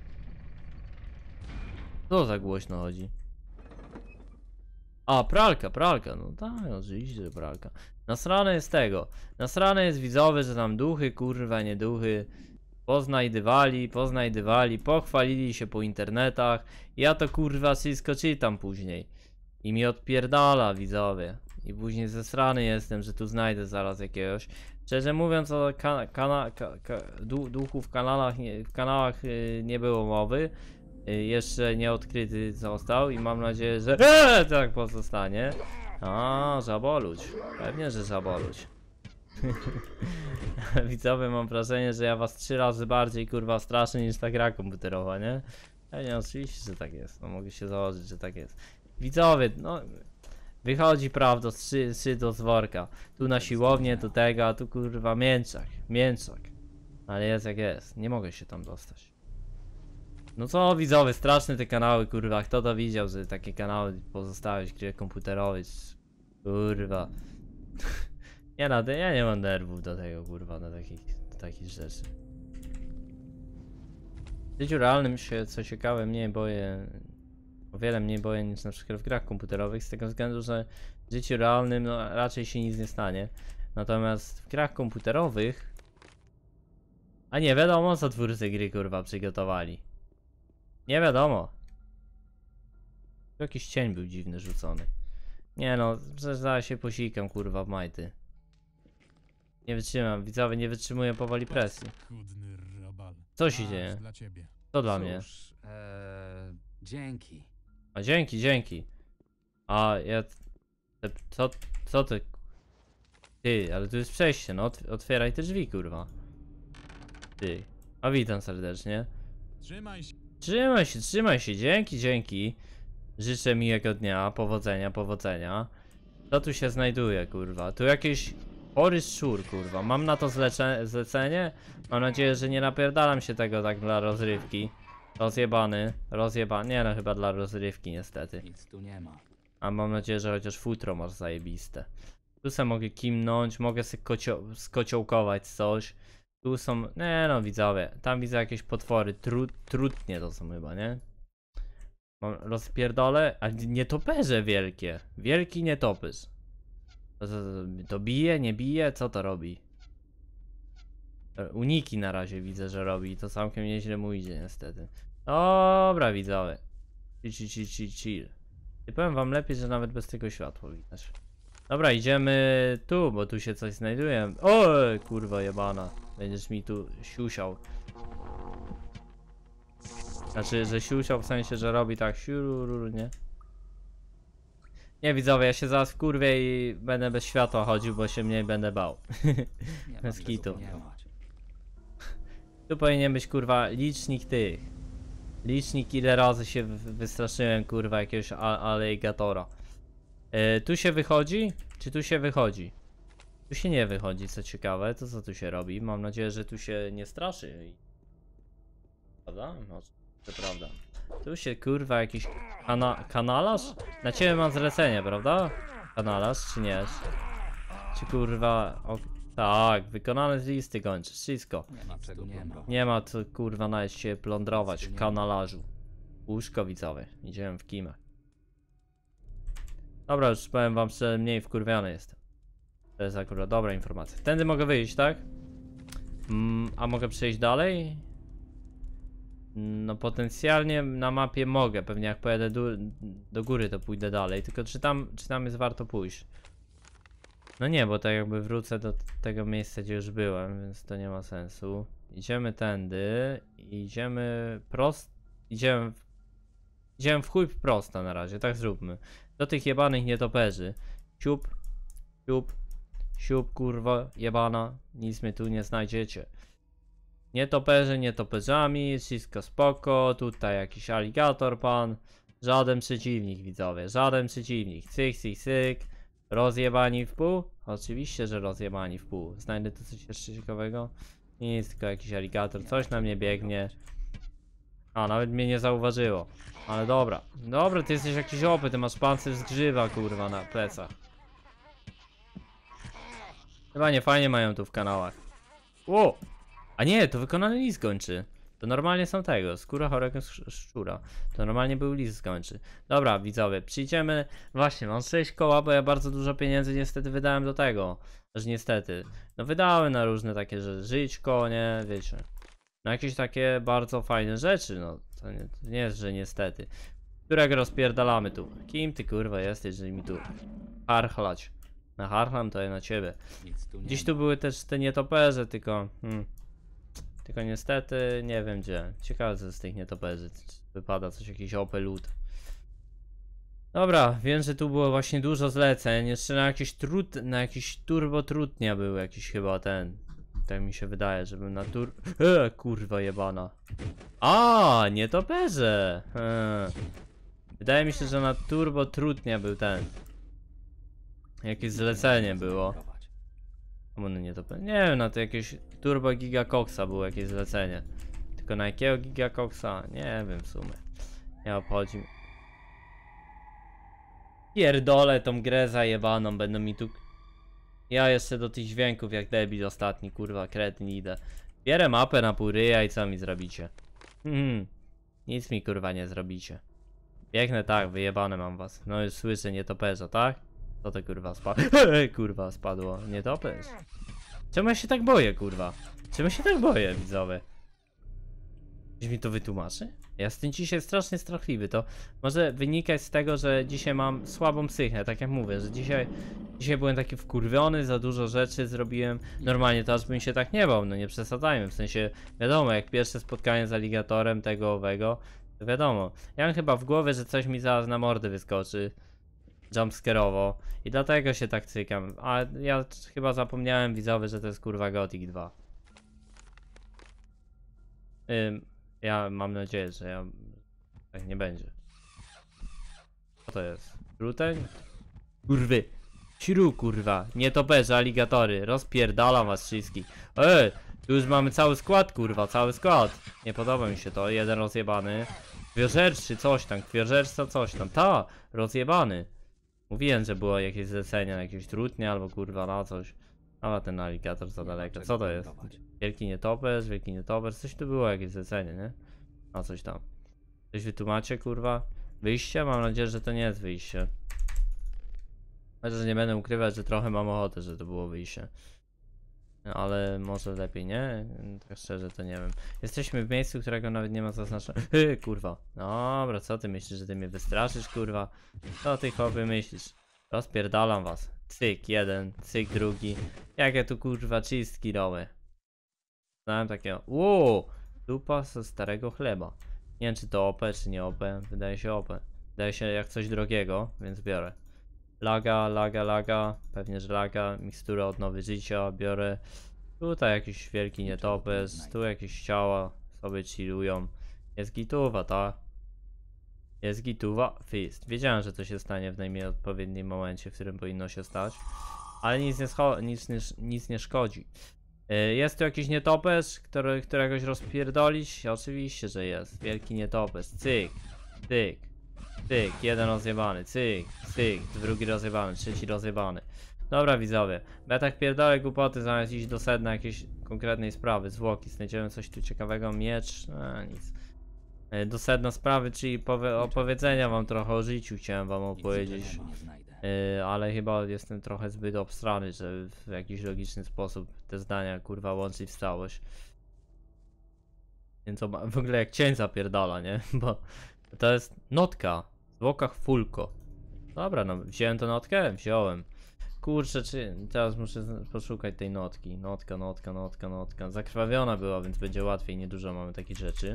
Speaker 1: Co za głośno chodzi? A, pralka, pralka, no tak, oczywiście, że pralka. Nasrane jest tego. Nasrane jest, widzowie, że tam duchy, kurwa, nie duchy poznajdywali, poznajdywali, pochwalili się po internetach. Ja to, kurwa, wszystko czytam później. I mi odpierdala, widzowie. I później zesrany jestem, że tu znajdę zaraz jakiegoś. Szczerze mówiąc, o kana, kana, ka, ka, du, duchu w kanałach, nie, w kanałach yy, nie było mowy. Jeszcze nie odkryty został i mam nadzieję, że eee, tak pozostanie. A, żaboluć. Pewnie, że żaboluć. Widzowie, mam wrażenie, że ja was trzy razy bardziej kurwa straszę niż ta gra komputerowa, nie? Pewnie, oczywiście, że tak jest. No mogę się założyć, że tak jest. Widzowie, no... Wychodzi prawda z szydło z worka. Tu na siłownię, tu tego, a tu kurwa mięczak. Mięczak. Ale jest jak jest. Nie mogę się tam dostać. No co, widzowie, straszne te kanały, kurwa, kto to widział, że takie kanały pozostałeś gry komputerowej, kurwa. Ja, na te, ja nie mam nerwów do tego, kurwa, do takich, do takich rzeczy. W życiu realnym się, co ciekawe, mniej boję, o wiele mniej boję niż na przykład w grach komputerowych, z tego względu, że w życiu realnym no, raczej się nic nie stanie. Natomiast w grach komputerowych, a nie wiadomo co twórcy gry, kurwa, przygotowali. Nie wiadomo. Jakiś cień był dziwny rzucony. Nie no, przecież zaraz się posikam kurwa w majty. Nie wytrzymam, widzowie nie wytrzymuję powoli presji.
Speaker 8: Chudny robal.
Speaker 1: Co się
Speaker 8: Aż
Speaker 1: dzieje?
Speaker 8: dla ciebie.
Speaker 1: To dla mnie.
Speaker 2: Cóż, eee, dzięki.
Speaker 1: A dzięki, dzięki. A ja... te- Co, co ty? Ty, ale tu jest przejście, no otw- otwieraj te drzwi kurwa. Ty. A witam serdecznie.
Speaker 8: Trzymaj się.
Speaker 1: Trzymaj się, trzymaj się, dzięki, dzięki. Życzę miłego dnia, powodzenia, powodzenia. Co tu się znajduje, kurwa? Tu jakiś chory szczur, kurwa. Mam na to zlece zlecenie? Mam nadzieję, że nie napierdalam się tego tak dla rozrywki. Rozjebany, rozjebany. Nie no, chyba dla rozrywki niestety.
Speaker 2: Nic tu nie ma.
Speaker 1: A mam nadzieję, że chociaż futro masz zajebiste. Tu se mogę kimnąć, mogę sobie kocio skociołkować coś. Tu są, nie no widzowie, tam widzę jakieś potwory, Tru trutnie to są chyba, nie? Mam rozpierdolę, a nietoperze wielkie, wielki nietoperz. To, to, to, to bije, nie bije, co to robi? Uniki na razie widzę, że robi, to całkiem nieźle mu idzie niestety. Dobra widzowie, chill, chill, chill, chill, chill. I powiem wam lepiej, że nawet bez tego światła widać. Dobra, idziemy tu, bo tu się coś znajduje. Oj, kurwa jebana. Będziesz mi tu siusiał. Znaczy, że siusiał w sensie, że robi tak siururu, nie? Nie widzowie, ja się zaraz wkurwię i będę bez światła chodził, bo się mniej będę bał.
Speaker 2: Nie ma
Speaker 1: Bez
Speaker 2: co
Speaker 1: kitu.
Speaker 2: wspomnieć.
Speaker 1: Tu powinien być kurwa licznik tych. Licznik ile razy się wy- wystraszyłem kurwa jakiegoś a- aligatora. Yy, tu się wychodzi? Czy tu się wychodzi? Tu się nie wychodzi, co ciekawe, to co tu się robi? Mam nadzieję, że tu się nie straszy. Prawda? Może, to prawda. Tu się kurwa jakiś kana kanalarz? Na ciebie mam zlecenie, prawda? Kanalarz, czy nie? Czy kurwa... O, tak, wykonane z listy kończysz, wszystko.
Speaker 2: Nie ma czego nie ma.
Speaker 1: Nie ma co kurwa nawet się plądrować w kanalarzu. Łóżko widzowie, idziemy w kimę. Dobra, już powiem wam, że mniej wkurwiony jestem. To jest akurat dobra informacja. Tędy mogę wyjść, tak? Mm, a mogę przejść dalej? No potencjalnie na mapie mogę, pewnie jak pojadę do, do góry to pójdę dalej, tylko czy tam, czy tam jest warto pójść? No nie, bo tak jakby wrócę do tego miejsca, gdzie już byłem, więc to nie ma sensu. Idziemy tędy, idziemy prost, idziemy w, idziemy w chuj prosto na razie, tak zróbmy. Do tych jebanych nietoperzy. Siup, siup, siup kurwa jebana, nic mnie tu nie znajdziecie. Nietoperze, nietoperzami, wszystko spoko, tutaj jakiś aligator pan. Żaden przeciwnik widzowie, żaden przeciwnik. Cyk, cyk, cyk. Rozjebani w pół? Oczywiście, że rozjebani w pół. Znajdę tu coś jeszcze ciekawego? Nic, tylko jakiś aligator, coś na mnie biegnie. A, nawet mnie nie zauważyło. Ale dobra, dobra, ty jesteś jakiś opy, ty masz pancerz z grzywa kurwa na plecach. Chyba nie fajnie mają tu w kanałach. Ło! A nie, to wykonany list kończy. To normalnie są tego, skóra chorego sz- szczura. To normalnie był list skończy. Dobra, widzowie, przyjdziemy. Właśnie, mam sześć koła, bo ja bardzo dużo pieniędzy niestety wydałem do tego. Że niestety. No wydałem na różne takie, że żyćko, nie, wiecie. Na jakieś takie bardzo fajne rzeczy, no. To nie, to nie jest, że niestety. Którego rozpierdalamy tu? Kim ty kurwa jesteś, że mi tu harchlać? Na harchlam to ja na ciebie.
Speaker 2: Nic tu nie
Speaker 1: Gdzieś
Speaker 2: ma.
Speaker 1: tu były też te nietoperze, tylko... Hmm. Tylko niestety nie wiem gdzie. Ciekawe co z tych nietoperzy. Wypada coś, jakiś open loot. Dobra, wiem, że tu było właśnie dużo zleceń. Jeszcze na jakiś trud, na jakiś turbo trudnia był jakiś chyba ten. Tak mi się wydaje, żebym na tur... E, kurwa jebana. A, nietoperze. E. Wydaje mi się, że na turbo trudnia był ten. Jakieś zlecenie było. Czemu no nie to nie wiem, na to jakieś Turbo Gigacoxa było jakieś zlecenie. Tylko na jakiego Gigacoxa? Nie wiem w sumie. Nie obchodzi mi. Pierdolę tą grę zajebaną, będą mi tu... Ja jeszcze do tych dźwięków jak debil ostatni, kurwa, kretyn idę. Bierę mapę na pół ryja i co mi zrobicie? Hmm, nic mi kurwa nie zrobicie. Biegnę tak, wyjebane mam was. No już słyszę nietoperza, tak? Co to kurwa spadło? Kurwa spadło, nietoperz. Czemu ja się tak boję, kurwa? Czemu ja się tak boję, widzowie? Ktoś mi to wytłumaczy? Jestem dzisiaj strasznie strachliwy. To może wynikać z tego, że dzisiaj mam słabą psychę, tak jak mówię, że dzisiaj, dzisiaj byłem taki wkurwiony, za dużo rzeczy zrobiłem. Normalnie to aż bym się tak nie bał, no nie przesadzajmy. W sensie, wiadomo, jak pierwsze spotkanie z aligatorem tego owego, to wiadomo. Ja mam chyba w głowie, że coś mi zaraz na mordę wyskoczy. Jumpscare'owo. I dlatego się tak cykam. A ja chyba zapomniałem widzowie, że to jest kurwa Gothic dwa. Ym, ja mam nadzieję, że ja... tak nie będzie. Co to jest? Ruteń? Kurwy! Śru kurwa! Nie toperze, aligatory! Rozpierdalam was wszystkich! Ej! Tu już mamy cały skład kurwa, cały skład! Nie podoba mi się to, jeden rozjebany. Krwiożerczy coś tam, krwiożerca coś tam. Ta! Rozjebany! Mówiłem, że było jakieś zlecenie na jakieś trutnie albo kurwa na coś. Ale ten aligator za daleko. Co to jest? Wielki nietoperz, wielki nietoperz. Coś tu było, jakieś zlecenie, nie? A coś tam. Coś wytłumacie, kurwa? Wyjście? Mam nadzieję, że to nie jest wyjście. Chociaż nie będę ukrywać, że trochę mam ochotę, że to było wyjście. Ale może lepiej nie? Tak szczerze to nie wiem. Jesteśmy w miejscu, którego nawet nie ma zaznaczenia. Hy, kurwa. Dobra, co ty myślisz, że ty mnie wystraszysz, kurwa? Co ty chłopie myślisz? Rozpierdalam was. Cyk jeden, cyk drugi. Jakie tu kurwa czystki robię. Znałem takiego. Wow! Dupa ze starego chleba. Nie wiem czy to O P czy nie O P. Wydaje się O P. Wydaje się jak coś drogiego, więc biorę. Laga, laga, laga. Pewnie, że laga. Mikstura odnowy życia. Biorę. Tutaj jakiś wielki nietoperz. Tu jakieś ciała sobie chillują. Jest gituwa, ta. Jest gituwa. Fist. Wiedziałem, że to się stanie w najmniej odpowiednim momencie, w którym powinno się stać. Ale nic nie, nic nie, nic nie szkodzi. Jest tu jakiś nietoperz, który, któregoś rozpierdolić? Oczywiście, że jest. Wielki nietoperz. Cyk, cyk, cyk. Jeden rozjebany. Cyk, cyk. Drugi rozjebany. Trzeci rozjebany. Dobra widzowie. Ja tak pierdolę głupoty zamiast iść do sedna jakiejś konkretnej sprawy. Zwłoki. Znajdziemy coś tu ciekawego. Miecz. No nic. Do sedna sprawy, czyli opowiedzenia wam trochę o życiu chciałem wam opowiedzieć. Yy, ale chyba jestem trochę zbyt obstrany, żeby w jakiś logiczny sposób te zdania kurwa łączyć w całość. Więc to w ogóle jak cień zapierdala, nie? Bo to jest notka. W zwłokach fulko. Dobra, no wziąłem tę notkę? Wziąłem. Kurczę, czy teraz muszę poszukać tej notki. Notka, notka, notka, notka. Zakrwawiona była, więc będzie łatwiej. Niedużo mamy takich rzeczy.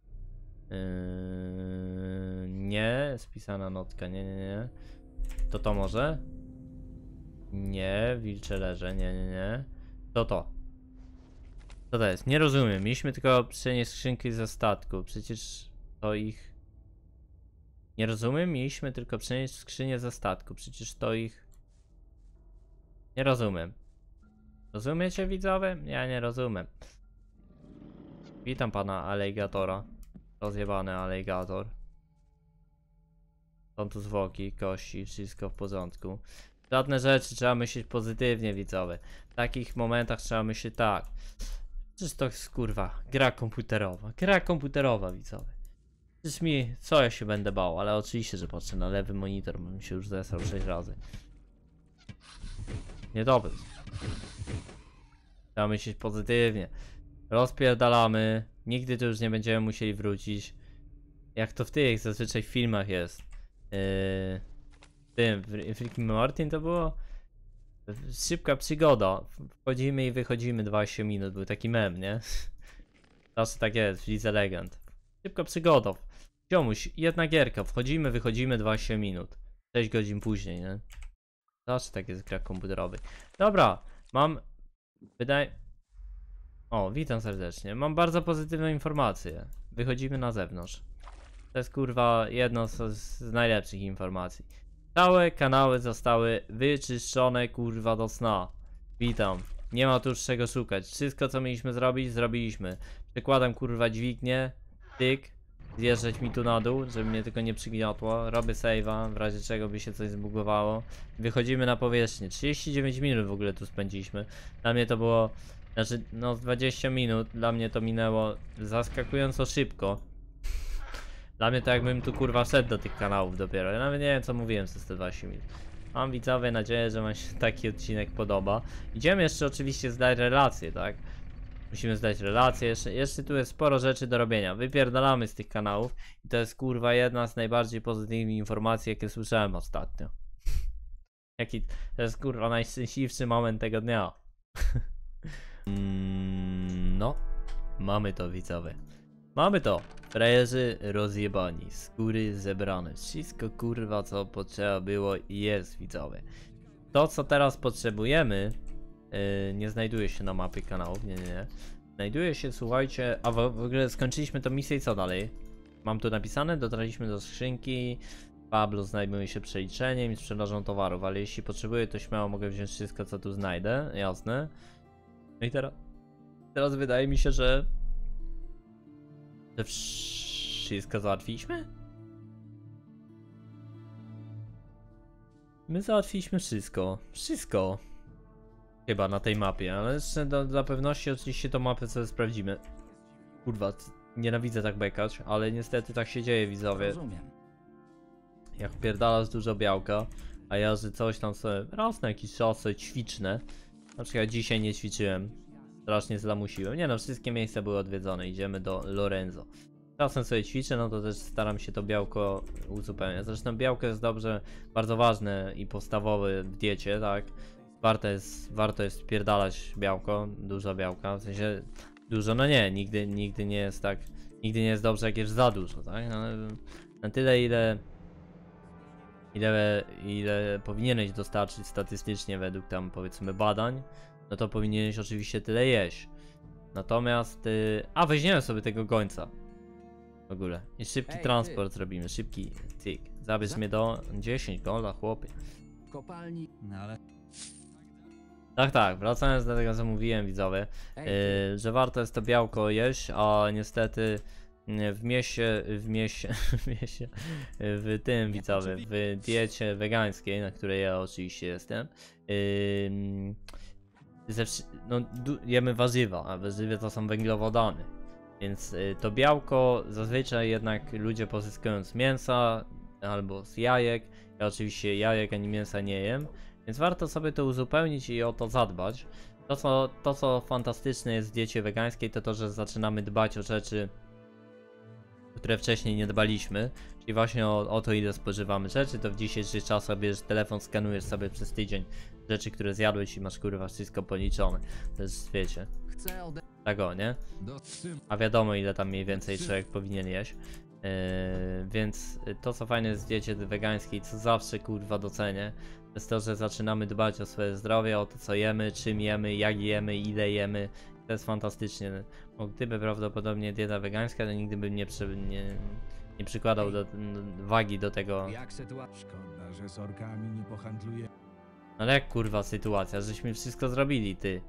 Speaker 1: Yy, nie, spisana notka, nie, nie, nie. To to może? Nie, wilcze leże, nie, nie, nie. To to. Co to jest? Nie rozumiem. Mieliśmy tylko przenieść skrzynki ze statku. Przecież to ich... Nie rozumiem. Mieliśmy tylko przenieść skrzynię ze statku. Przecież to ich... Nie rozumiem. Rozumiecie widzowie? Ja nie rozumiem. Witam pana aligatora. Rozjebany aligator. Są tu zwłoki, kości, wszystko w porządku. Żadne rzeczy, trzeba myśleć pozytywnie widzowie. W takich momentach trzeba myśleć tak. Przecież to jest kurwa gra komputerowa. Gra komputerowa widzowie. Przecież mi, co ja się będę bał, ale oczywiście, że patrzę na lewy monitor, bo mi się już zesrał sześć razy. Niedobry. Trzeba myśleć pozytywnie. Rozpierdalamy. Nigdy tu już nie będziemy musieli wrócić. Jak to w tych zazwyczaj w filmach jest. Yy, w tym, w Rick and Morty to było szybka przygoda. Wchodzimy i wychodzimy dwadzieścia minut. Był taki mem, nie? Zawsze tak jest w Lidze Legend. Szybka przygoda. Ziomuś, jedna gierka. Wchodzimy, wychodzimy dwadzieścia minut. sześć godzin później, nie? Zawsze tak jest w grach komputerowych. Dobra, mam... Wydaje... O, witam serdecznie. Mam bardzo pozytywną informację. Wychodzimy na zewnątrz. To jest kurwa jedno z, z najlepszych informacji. Całe kanały zostały wyczyszczone kurwa do sna. Witam. Nie ma tu już czego szukać. Wszystko co mieliśmy zrobić, zrobiliśmy. Przekładam kurwa dźwignię. Tyk. Zjeżdżać mi tu na dół, żeby mnie tylko nie przygniotło. Robię save'a, w razie czego by się coś zbugowało. Wychodzimy na powierzchnię. trzydzieści dziewięć minut w ogóle tu spędziliśmy. Dla mnie to było... Znaczy, no dwadzieścia minut. Dla mnie to minęło zaskakująco szybko. Dla mnie to jakbym tu kurwa wszedł do tych kanałów dopiero. Ja nawet nie wiem co mówiłem przez te dwadzieścia minut. Mam widzowie nadzieję, że wam się taki odcinek podoba. Idziemy jeszcze oczywiście zdać relacje, tak? Musimy zdać relacje, jeszcze, jeszcze tu jest sporo rzeczy do robienia. Wypierdalamy z tych kanałów i to jest kurwa jedna z najbardziej pozytywnych informacji, jakie słyszałem ostatnio. Jaki to jest kurwa najszczęśliwszy moment tego dnia. mm, no, mamy to widzowie. Mamy to. Frajerzy rozjebani, skóry zebrane. Wszystko kurwa co potrzeba było i jest widzowie. To co teraz potrzebujemy yy, nie znajduje się na mapie kanałów, nie, nie, nie. Znajduje się, słuchajcie, a w, w ogóle skończyliśmy tę misję i co dalej? Mam tu napisane, dotarliśmy do skrzynki. Pablo zajmuje się przeliczeniem i sprzedażą towarów, ale jeśli potrzebuję, to śmiało mogę wziąć wszystko co tu znajdę, jasne. No i teraz, teraz wydaje mi się, że że wszystko załatwiliśmy? My załatwiliśmy wszystko. Wszystko. Chyba na tej mapie, ale jeszcze do, dla pewności oczywiście tą mapę sobie sprawdzimy. Kurwa, nienawidzę tak bekać, ale niestety tak się dzieje widzowie.
Speaker 2: Rozumiem.
Speaker 1: Jak pierdalasz dużo białka, a ja, że coś tam sobie raz na jakiś czas sobie ćwicznę. Na przykład dzisiaj nie ćwiczyłem. Strasznie zlamusiłem. Nie no, wszystkie miejsca były odwiedzone. Idziemy do Lorenzo. Czasem sobie ćwiczę, no to też staram się to białko uzupełniać. Zresztą białko jest dobrze, bardzo ważne i podstawowe w diecie, tak? Warto jest, warto jest pierdalać białko, dużo białka, w sensie dużo, no nie, nigdy, nigdy nie jest tak, nigdy nie jest dobrze jak jest za dużo, tak? No, na tyle ile, ile, ile powinieneś dostarczyć statystycznie według tam powiedzmy badań, no to powinieneś oczywiście tyle jeść. Natomiast, yy, a weźmiemy sobie tego gońca. W ogóle. I szybki
Speaker 2: Ej,
Speaker 1: transport zrobimy, szybki cyk. Zabierz
Speaker 2: Za-
Speaker 1: mnie do dziesięć gola, chłopie.
Speaker 2: Kopalni.
Speaker 4: No ale
Speaker 1: Tak, tak, wracając do tego co mówiłem widzowie,
Speaker 2: Ej,
Speaker 1: yy,
Speaker 2: ty.
Speaker 1: że warto jest to białko jeść, a niestety yy, w mieście, w mieście, w mieście, w tym widzowie, w diecie wegańskiej, na której ja oczywiście jestem, yy, ze, wszy- no, du- jemy warzywa, a warzywa to są węglowodany, więc yy, to białko zazwyczaj jednak ludzie pozyskują z mięsa albo z jajek. Ja oczywiście jajek ani mięsa nie jem, więc warto sobie to uzupełnić i o to zadbać. To co, to, co fantastyczne jest w diecie wegańskiej, to to, że zaczynamy dbać o rzeczy, które wcześniej nie dbaliśmy. Czyli właśnie o, o to, ile spożywamy rzeczy, to w dzisiejszych czasach bierzesz telefon, skanujesz sobie przez tydzień rzeczy, które zjadłeś i masz kurwa wszystko policzone. To jest, wiecie,
Speaker 2: Chcę ode...
Speaker 1: tak o, nie? A wiadomo ile tam mniej więcej człowiek powinien jeść. Yy, więc to co fajne jest w diecie wegańskiej, co zawsze kurwa docenię, to jest to, że zaczynamy dbać o swoje zdrowie, o to co jemy, czym jemy, jak jemy, ile jemy. To jest fantastycznie. Bo gdyby prawdopodobnie dieta wegańska, to nigdy bym nie, przy, nie, nie przykładał do, wagi do tego.
Speaker 2: Jak sytuacja?
Speaker 8: Szkoda, że z orkami nie pohandluje.
Speaker 1: Ale jak kurwa sytuacja, żeśmy wszystko zrobili, ty.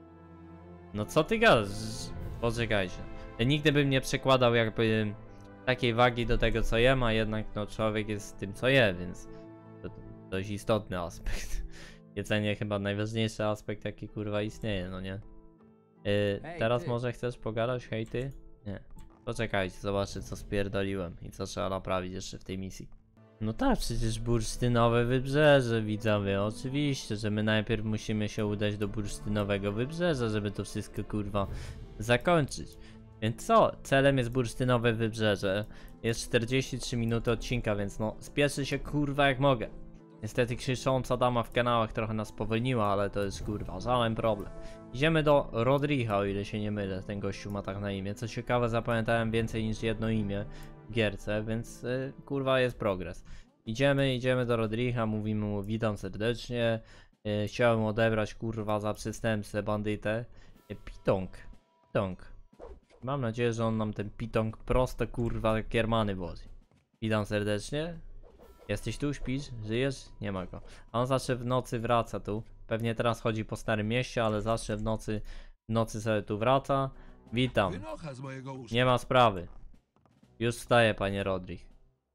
Speaker 1: No co ty gadasz? Poczekajcie. Ja nigdy bym nie przekładał jakby takiej wagi do tego co jem, a jednak no człowiek jest tym co je, więc to dość istotny aspekt. Jedzenie chyba najważniejszy aspekt jaki kurwa istnieje, no nie? Yy,
Speaker 2: Hej,
Speaker 1: teraz
Speaker 2: ty.
Speaker 1: może chcesz pogadać, hej ty? Nie. Poczekajcie, zobaczcie co spierdoliłem i co trzeba naprawić jeszcze w tej misji. No tak, przecież bursztynowe wybrzeże, widzowie, oczywiście, że my najpierw musimy się udać do bursztynowego wybrzeża, żeby to wszystko kurwa zakończyć. Więc co? Celem jest bursztynowe wybrzeże. Jest czterdzieści trzy minuty odcinka, więc no spieszę się kurwa jak mogę. Niestety krzycząca dama w kanałach trochę nas powolniła, ale to jest kurwa żaden problem. Idziemy do Rodricha, o ile się nie mylę, ten gościu ma tak na imię. Co ciekawe, zapamiętałem więcej niż jedno imię w gierce, więc y, kurwa jest progres. Idziemy, idziemy do Rodricha, mówimy mu witam serdecznie. Y, chciałem odebrać kurwa za przestępcę bandytę. Y, pitong, pitong. Mam nadzieję, że on nam ten pitong prosto kurwa kiermany wozi. Witam serdecznie. Jesteś tu, śpisz, żyjesz? Nie ma go. A on zawsze w nocy wraca tu. Pewnie teraz chodzi po Starym Mieście, ale zawsze w nocy, w nocy sobie tu wraca. Witam.
Speaker 8: Wynocha z mojego łóżka.
Speaker 1: Nie ma sprawy. Już wstaję, panie Rodrich.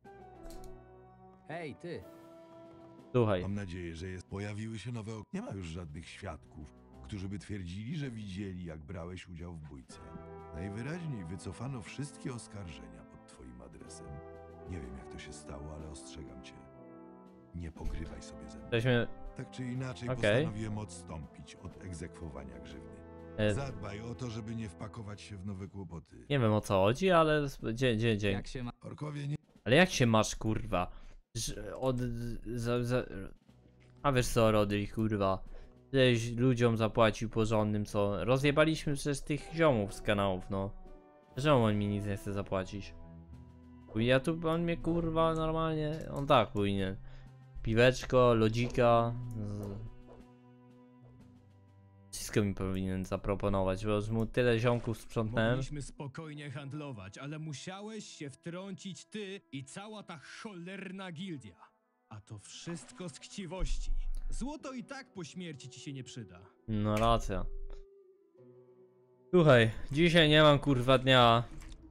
Speaker 2: Hej, ty.
Speaker 1: Słuchaj.
Speaker 9: Mam nadzieję, że jest. Pojawiły się nowe. ok- Nie ma już żadnych świadków, którzy by twierdzili, że widzieli, jak brałeś udział w bójce. Najwyraźniej wycofano wszystkie oskarżenia pod twoim adresem. Nie wiem, jak to się stało, ale ostrzegam cię. Nie pogrywaj sobie ze mną.
Speaker 1: Jesteśmy...
Speaker 9: Tak czy inaczej
Speaker 1: Okej.
Speaker 9: postanowiłem odstąpić od egzekwowania grzywny.
Speaker 1: E,
Speaker 9: Zadbaj o to, żeby nie wpakować się w nowe kłopoty.
Speaker 1: nie wiem o co chodzi, ale dzień, dzień, dzień.
Speaker 2: Jak się ma...
Speaker 9: Orkowie nie...
Speaker 1: Ale jak się masz, kurwa? Że Od... Za, za... A wiesz co, Rodri, kurwa? Żeś ludziom zapłacił porządnym, co? Rozjebaliśmy przecież tych ziomów z kanałów, no. Czemu on mi nic nie chce zapłacić? Ja tu, on mnie, kurwa, normalnie... On tak powinien. Piweczko, lodzika... Z... Wszystko mi powinien zaproponować, bo już mu tyle ziomków sprzątnąłem.
Speaker 10: Mogliśmy spokojnie handlować, ale musiałeś się wtrącić ty i cała ta cholerna gildia. A to wszystko z chciwości. Złoto i tak po śmierci ci się nie przyda.
Speaker 1: No racja. Słuchaj, dzisiaj nie mam kurwa dnia.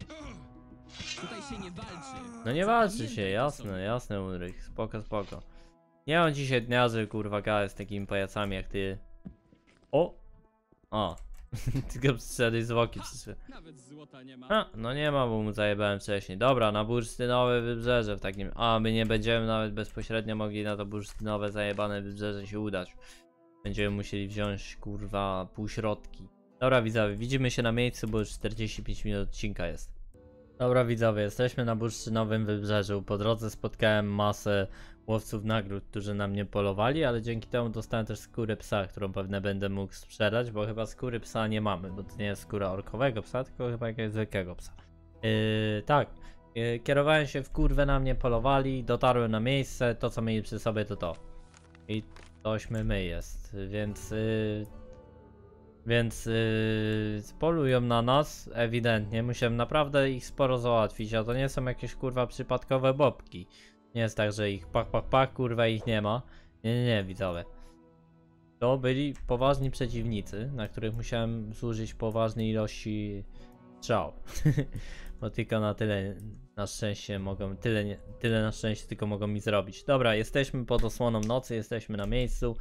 Speaker 10: Tutaj się nie walczy.
Speaker 1: No nie walczy się, jasne, jasne Ulrich, spoko, spoko. Nie mam dzisiaj dnia, że kurwa gadać z takimi pajacami jak ty. O! O! Tylko strzeli zwłoki przyszły.
Speaker 10: Nawet złota nie ma.
Speaker 1: A, no nie ma, bo mu zajebałem wcześniej. Dobra, na bursztynowe wybrzeże w takim... A, my nie będziemy nawet bezpośrednio mogli na to bursztynowe zajebane wybrzeże się udać. Będziemy musieli wziąć, kurwa, półśrodki. Dobra widzowie, widzimy się na miejscu, bo już czterdzieści pięć minut odcinka jest. Dobra widzowie, jesteśmy na bursztynowym wybrzeżu. Po drodze spotkałem masę łowców nagród, którzy na mnie polowali, ale dzięki temu dostałem też skórę psa, którą pewnie będę mógł sprzedać, bo chyba skóry psa nie mamy, bo to nie jest skóra orkowego psa, tylko chyba jakiegoś zwykłego psa. Yy, tak, yy, kierowałem się w kurwę, na mnie polowali, dotarłem na miejsce, to co mieli przy sobie to to. I tośmy my jest, więc... Yy, Więc yy, polują na nas, ewidentnie. Musiałem naprawdę ich sporo załatwić, a to nie są jakieś kurwa przypadkowe bobki. Nie jest tak, że ich pak pak pak kurwa ich nie ma. Nie, nie, nie, widzowie. To byli poważni przeciwnicy, na których musiałem zużyć poważnej ilości strzał. Bo tylko na tyle na szczęście mogą, tyle, nie, tyle na szczęście tylko mogą mi zrobić. Dobra, jesteśmy pod osłoną nocy, jesteśmy na miejscu.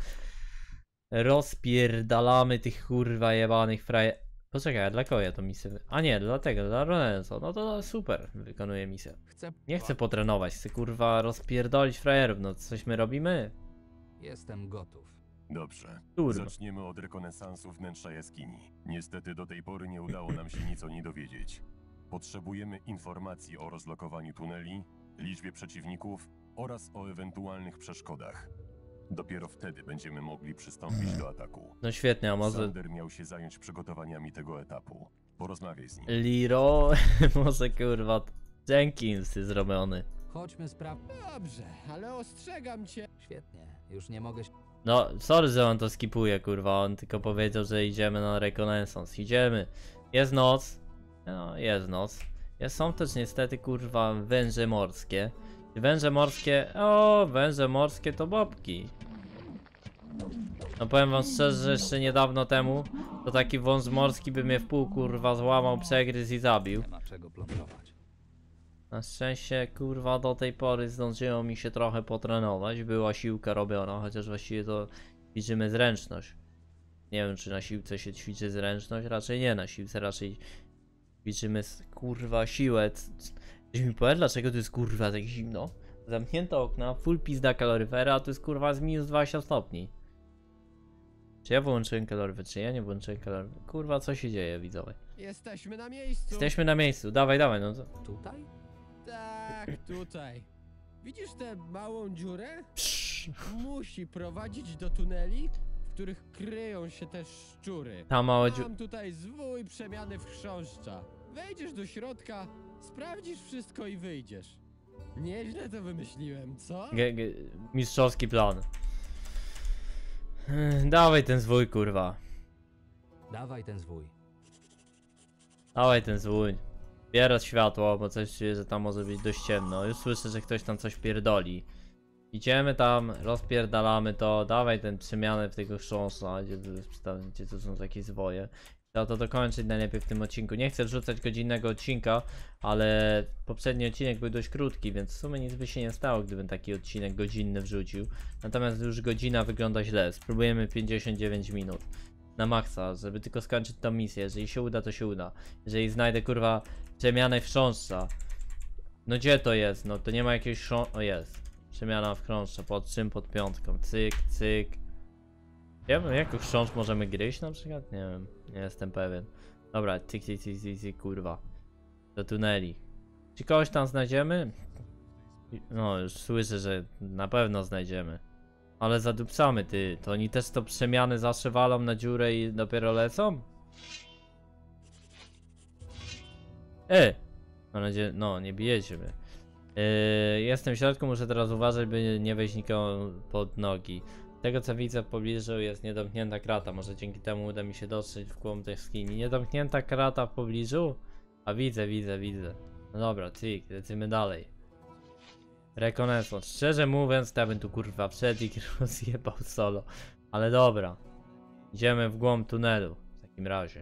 Speaker 1: Rozpierdalamy tych kurwa jebanych fraje... Poczekaj, a dla kogo ja to misję... wy- A nie, dla tego, dla Lorenzo. No to super, wykonuję misję.
Speaker 2: Chcę...
Speaker 1: Nie chcę potrenować, chcę kurwa rozpierdolić frajerów, no coś my robimy?
Speaker 2: Jestem gotów.
Speaker 11: Dobrze.
Speaker 1: Kurwa.
Speaker 11: Zaczniemy od rekonesansu wnętrza jaskini. Niestety do tej pory nie udało nam się nic o niej dowiedzieć. Potrzebujemy informacji o rozlokowaniu tuneli, liczbie przeciwników oraz o ewentualnych przeszkodach. Dopiero wtedy będziemy mogli przystąpić do ataku.
Speaker 1: No świetnie, a może...
Speaker 11: Sander miał się zająć przygotowaniami tego etapu. Porozmawiaj z nim.
Speaker 1: Liro... może kurwa... Jenkins jest zrobiony.
Speaker 2: Chodźmy spraw...
Speaker 6: Dobrze, ale ostrzegam cię.
Speaker 2: Świetnie, już nie mogę się...
Speaker 1: No, sorry, że on to skipuje, kurwa. On tylko powiedział, że idziemy na rekonesans. Idziemy. Jest noc. No, jest noc. Jest, są też niestety, kurwa, węże morskie. Węże morskie... O, węże morskie to bobki. No powiem wam szczerze, że jeszcze niedawno temu to taki wąż morski by mnie w pół, kurwa, złamał, przegryzł i zabił.
Speaker 2: Nie ma czego plądrować.
Speaker 1: Na szczęście, kurwa, do tej pory zdążyło mi się trochę potrenować. Była siłka robiona, chociaż właściwie to ćwiczymy zręczność. Nie wiem, czy na siłce się ćwiczy zręczność, raczej nie na siłce, raczej ćwiczymy s- kurwa siłę. C- c- Ktoś mi powie, dlaczego tu jest kurwa tak zimno? Zamknięte okna, full pizda kaloryfera, a tu jest kurwa z minus dwadzieścia stopni. Czy ja wyłączyłem kaloryfer, czy ja nie włączyłem kaloryfer? Kurwa, co się dzieje, widzowie?
Speaker 6: Jesteśmy na miejscu.
Speaker 1: Jesteśmy na miejscu, dawaj, dawaj, no to...
Speaker 2: Tutaj?
Speaker 6: Tak, tutaj. Widzisz tę małą dziurę?
Speaker 1: Psz,
Speaker 6: Musi prowadzić do tuneli, w których kryją się też szczury.
Speaker 1: ta mała dziu...
Speaker 6: Mam tutaj zwój przemiany w chrząszcza. Wejdziesz do środka, sprawdzisz wszystko i wyjdziesz. Nieźle to wymyśliłem, co?
Speaker 1: Ge, ge, mistrzowski plan. Ech, Dawaj ten zwój, kurwa.
Speaker 2: Dawaj ten zwój.
Speaker 1: Dawaj ten zwój. Bierać światło, bo coś czuję, że tam może być dość ciemno. Już słyszę, że ktoś tam coś pierdoli. Idziemy tam, rozpierdalamy to. Dawaj ten przemianę w tego chrząszcza, gdzie tu, jest, przysta- gdzie tu są takie zwoje. Trzeba to dokończyć najlepiej w tym odcinku. Nie chcę wrzucać godzinnego odcinka, ale poprzedni odcinek był dość krótki, więc w sumie nic by się nie stało, gdybym taki odcinek godzinny wrzucił. Natomiast już godzina wygląda źle. Spróbujemy pięćdziesiąt dziewięć minut. Na maksa, żeby tylko skończyć tą misję. Jeżeli się uda, to się uda. Jeżeli znajdę kurwa przemianę w chrząszcza. No gdzie to jest? No to nie ma jakiegoś chrząszcza. O jest. Przemiana w chrząszcza. Pod czym? Pod piątką. Cyk, cyk. Ja wiem, jako chrząszcz możemy gryźć na przykład? Nie wiem. Nie jestem pewien. Dobra, cyk, cyk, cyk, cyk, cyk, kurwa. Do tuneli. Czy kogoś tam znajdziemy? No, już słyszę, że na pewno znajdziemy. Ale zadupcamy, ty. To oni też to przemiany zawsze walą na dziurę i dopiero lecą? E! Mam nadzieję, no, nie bijecie mnie. Yy, jestem w środku, muszę teraz uważać, by nie wejść nikomu pod nogi. Z tego co widzę w pobliżu jest niedomknięta krata, może dzięki temu uda mi się dotrzeć w głąb tej jaskini. Niedomknięta krata w pobliżu? A widzę, widzę, widzę. No dobra, cyk, lecimy dalej. Rekonesans. Szczerze mówiąc, to ja bym tu kurwa wszedł i rozjebał solo. Ale dobra. Idziemy w głąb tunelu. W takim razie.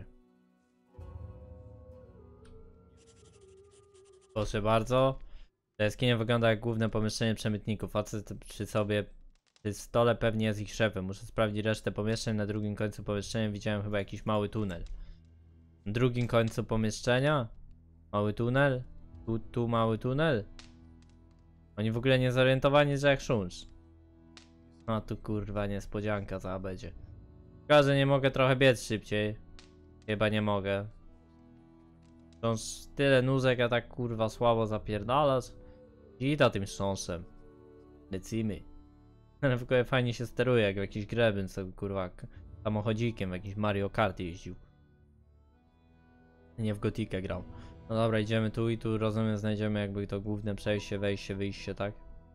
Speaker 1: Proszę bardzo. Ta jaskinia wygląda jak główne pomieszczenie przemytników. Facet przy sobie, przy stole pewnie jest ich szefem. Muszę sprawdzić resztę pomieszczeń. Na drugim końcu pomieszczenia widziałem chyba jakiś mały tunel. Na drugim końcu pomieszczenia? Mały tunel? Tu, tu mały tunel? Oni w ogóle nie zorientowani, że jak szuncz. No tu kurwa niespodzianka za będzie. Chyba, że nie mogę trochę biec szybciej. Chyba nie mogę. Wciąż tyle nóżek, a tak kurwa słabo zapierdalasz. I ta tym wstrząsem. Lecimy. Ale w ogóle fajnie się steruje, jak w jakiś grebyn sobie kurwa samochodzikiem w jakiś Mario Kart jeździł. Nie w Gotikę grał. No dobra, idziemy tu i tu rozumiem znajdziemy jakby to główne przejście, wejście, wyjście, tak?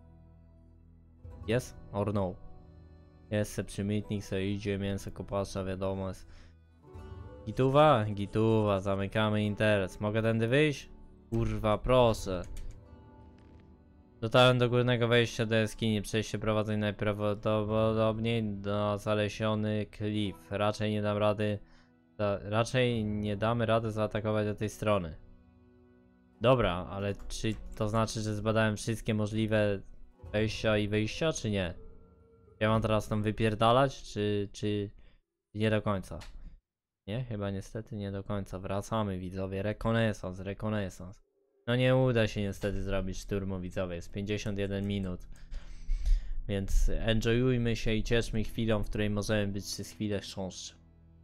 Speaker 1: Yes or no? Jest se przymytnik, se idzie, mięso kopacza, wiadomo jest. Gituwa? Gituwa, zamykamy interes. Mogę tędy wyjść? Kurwa, proszę. Dotarłem do górnego wejścia do jaskini. Przejście prowadzi najprawdopodobniej do zalesiony klif. Raczej nie dam rady... Za, raczej nie damy rady zaatakować do tej strony. Dobra, ale czy to znaczy, że zbadałem wszystkie możliwe wejścia i wyjścia, czy nie? Ja mam teraz tam wypierdalać, czy, czy nie do końca? Nie, chyba niestety nie do końca. Wracamy, widzowie. Rekonesans, rekonesans. No nie uda się niestety zrobić szturmu, widzowie. Jest pięćdziesiąt jeden minut. Więc enjoyujmy się i cieszmy chwilą, w której możemy być przez chwilę chrząszczy.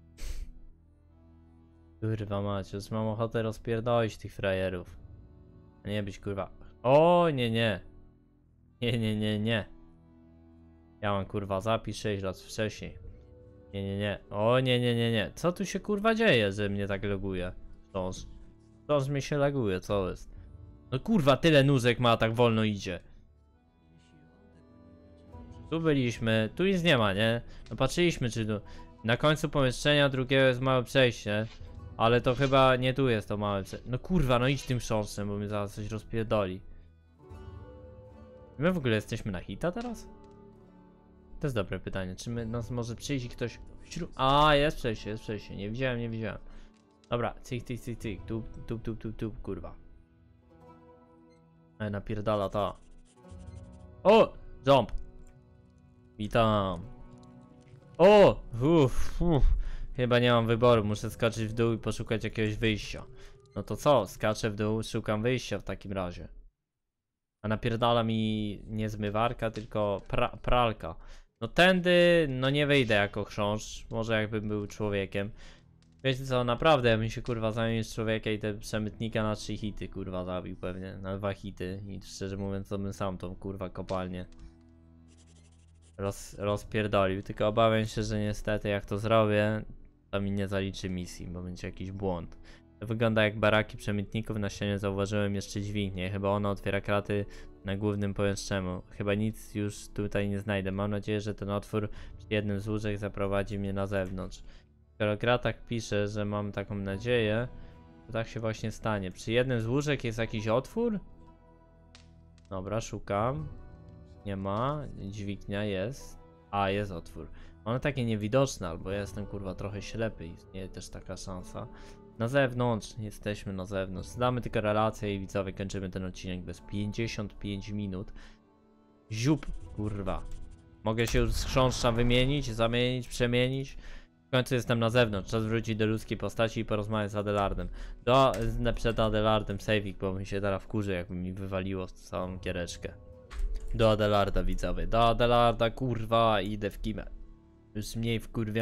Speaker 1: Kurwa macie, już mam ochotę rozpierdolić tych frajerów. A nie być kurwa. O nie, nie. Nie, nie, nie, nie. Ja mam kurwa zapis sześć lat wcześniej. Nie, nie, nie. O nie, nie, nie, nie. Co tu się kurwa dzieje, że mnie tak loguje? Wciąż. Wciąż mi się laguje, co jest? No kurwa, tyle nóżek ma, tak wolno idzie. Tu byliśmy, tu nic nie ma, nie? No patrzyliśmy, czy tu... Na końcu pomieszczenia drugiego jest małe przejście. Ale to chyba nie tu jest to małe przejście. No kurwa, no idź tym sząsem, bo mnie zaraz coś rozpierdoli. My w ogóle jesteśmy na hita teraz? To jest dobre pytanie. Czy my, nas może przyjść ktoś wśród... A, jest przejście, jest przejście. Nie widziałem, nie widziałem. Dobra, cyk, cyk, cyk, cyk. Tup, tup, tup, tup, tup, kurwa. E, napierdala ta. O! Jump! Witam. O! Uff, uff. Chyba nie mam wyboru, muszę skoczyć w dół i poszukać jakiegoś wyjścia. No to co? Skaczę w dół, szukam wyjścia w takim razie. A napierdala mi nie zmywarka, tylko pra pralka. No tędy, no nie wyjdę jako chrząszcz, może jakbym był człowiekiem. Wiecie co, naprawdę ja bym się kurwa zamienił z człowieka i te przemytnika na trzy hity kurwa zabił pewnie, na dwa hity. I szczerze mówiąc to bym sam tą kurwa kopalnię roz, rozpierdolił. Tylko obawiam się, że niestety jak to zrobię, to mi nie zaliczy misji, bo będzie jakiś błąd. To wygląda jak baraki przemytników, na ścianie zauważyłem jeszcze dźwignię, chyba ona otwiera kraty na głównym pomieszczeniu. Chyba nic już tutaj nie znajdę, mam nadzieję, że ten otwór przy jednym z łóżek zaprowadzi mnie na zewnątrz. Skoro gra tak pisze, że mam taką nadzieję, to tak się właśnie stanie. Przy jednym z łóżek jest jakiś otwór? Dobra, szukam. Nie ma, dźwignia jest. A, jest otwór. One takie niewidoczne, albo ja jestem kurwa trochę ślepy, istnieje też taka szansa. Na zewnątrz, jesteśmy na zewnątrz. Zdamy tylko relację i widzowie kończymy ten odcinek bez pięćdziesiąt pięć minut. Ziup, kurwa. Mogę się już z chrząszcza wymienić, zamienić, przemienić. W końcu jestem na zewnątrz, czas wrócić do ludzkiej postaci i porozmawiać z Adelardem. Do, przed Adelardem saving, bo mi się teraz wkurzy, jakby mi wywaliło całą giereczkę. Do Adelarda widzowie, do Adelarda kurwa idę w kimę. Już mniej wkurwiony.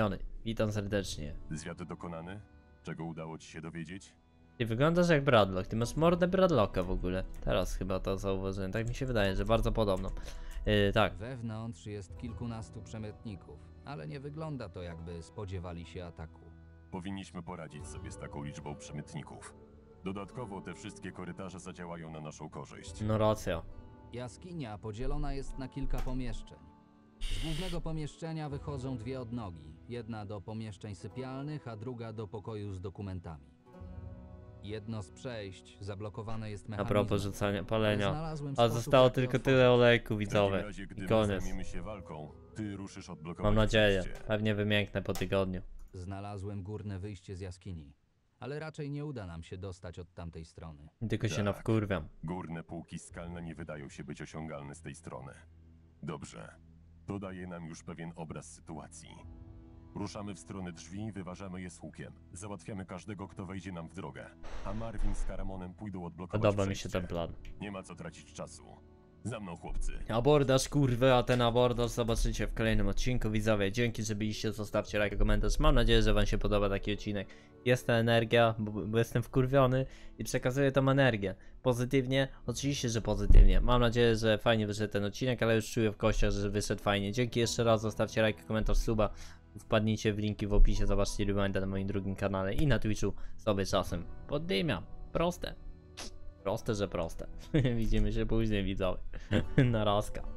Speaker 1: Witam serdecznie.
Speaker 11: Zwiat dokonany? Czego udało ci się dowiedzieć?
Speaker 1: Ty wyglądasz jak Bradlock, ty masz mordę Bradlocka w ogóle. Teraz chyba to zauważyłem, tak mi się wydaje, że bardzo podobną. Yy, tak.
Speaker 2: Wewnątrz jest kilkunastu przemytników, ale nie wygląda to, jakby spodziewali się ataku.
Speaker 11: Powinniśmy poradzić sobie z taką liczbą przemytników. Dodatkowo te wszystkie korytarze zadziałają na naszą korzyść.
Speaker 1: No racja.
Speaker 2: Jaskinia podzielona jest na kilka pomieszczeń. Z głównego pomieszczenia wychodzą dwie odnogi. Jedna do pomieszczeń sypialnych, a druga do pokoju z dokumentami. Jedno z przejść zablokowane jest
Speaker 1: A
Speaker 2: mechanizmem.
Speaker 1: propos rzucania palenia.
Speaker 2: Znalazłem
Speaker 1: A
Speaker 2: sposób,
Speaker 1: zostało
Speaker 2: jak je
Speaker 1: tylko
Speaker 2: otworzyć.
Speaker 1: tyle olejku,
Speaker 11: W
Speaker 1: widzowie.
Speaker 11: takim razie, gdy
Speaker 1: I
Speaker 11: my
Speaker 1: koniec.
Speaker 11: zajmiemy się walką, ty ruszysz odblokować
Speaker 1: Mam nadzieję.
Speaker 11: przejście.
Speaker 1: Pewnie wymięknę po tygodniu.
Speaker 2: Znalazłem górne wyjście z jaskini, ale raczej nie uda nam się dostać od tamtej strony.
Speaker 1: Tylko się
Speaker 11: Tak.
Speaker 1: nawkurwiam.
Speaker 11: Górne półki skalne nie wydają się być osiągalne z tej strony. Dobrze. To daje nam już pewien obraz sytuacji. Ruszamy w stronę drzwi, wyważamy je z hukiem. Załatwiamy każdego, kto wejdzie nam w drogę. A Marvin z Karamonem pójdą odblokować
Speaker 1: Podoba mi
Speaker 11: przejście.
Speaker 1: się ten plan.
Speaker 11: Nie ma co tracić czasu. Za mną, chłopcy.
Speaker 1: Abordaż kurwy, a ten abordaż zobaczycie w kolejnym odcinku, widzowie. Dzięki, że byliście, zostawcie like, komentarz. Mam nadzieję, że wam się podoba taki odcinek. Jest ta energia, bo, bo jestem wkurwiony i przekazuję tą energię. Pozytywnie? Oczywiście, że pozytywnie. Mam nadzieję, że fajnie wyszedł ten odcinek, ale już czuję w kościach, że wyszedł fajnie. Dzięki jeszcze raz, zostawcie like, komentarz, suba. Wpadnijcie w linki w opisie, zobaczcie reminder na moim drugim kanale i na Twitchu sobie czasem poddymiam. Proste. Proste, że proste. Widzimy się później, widzowie. Na razka.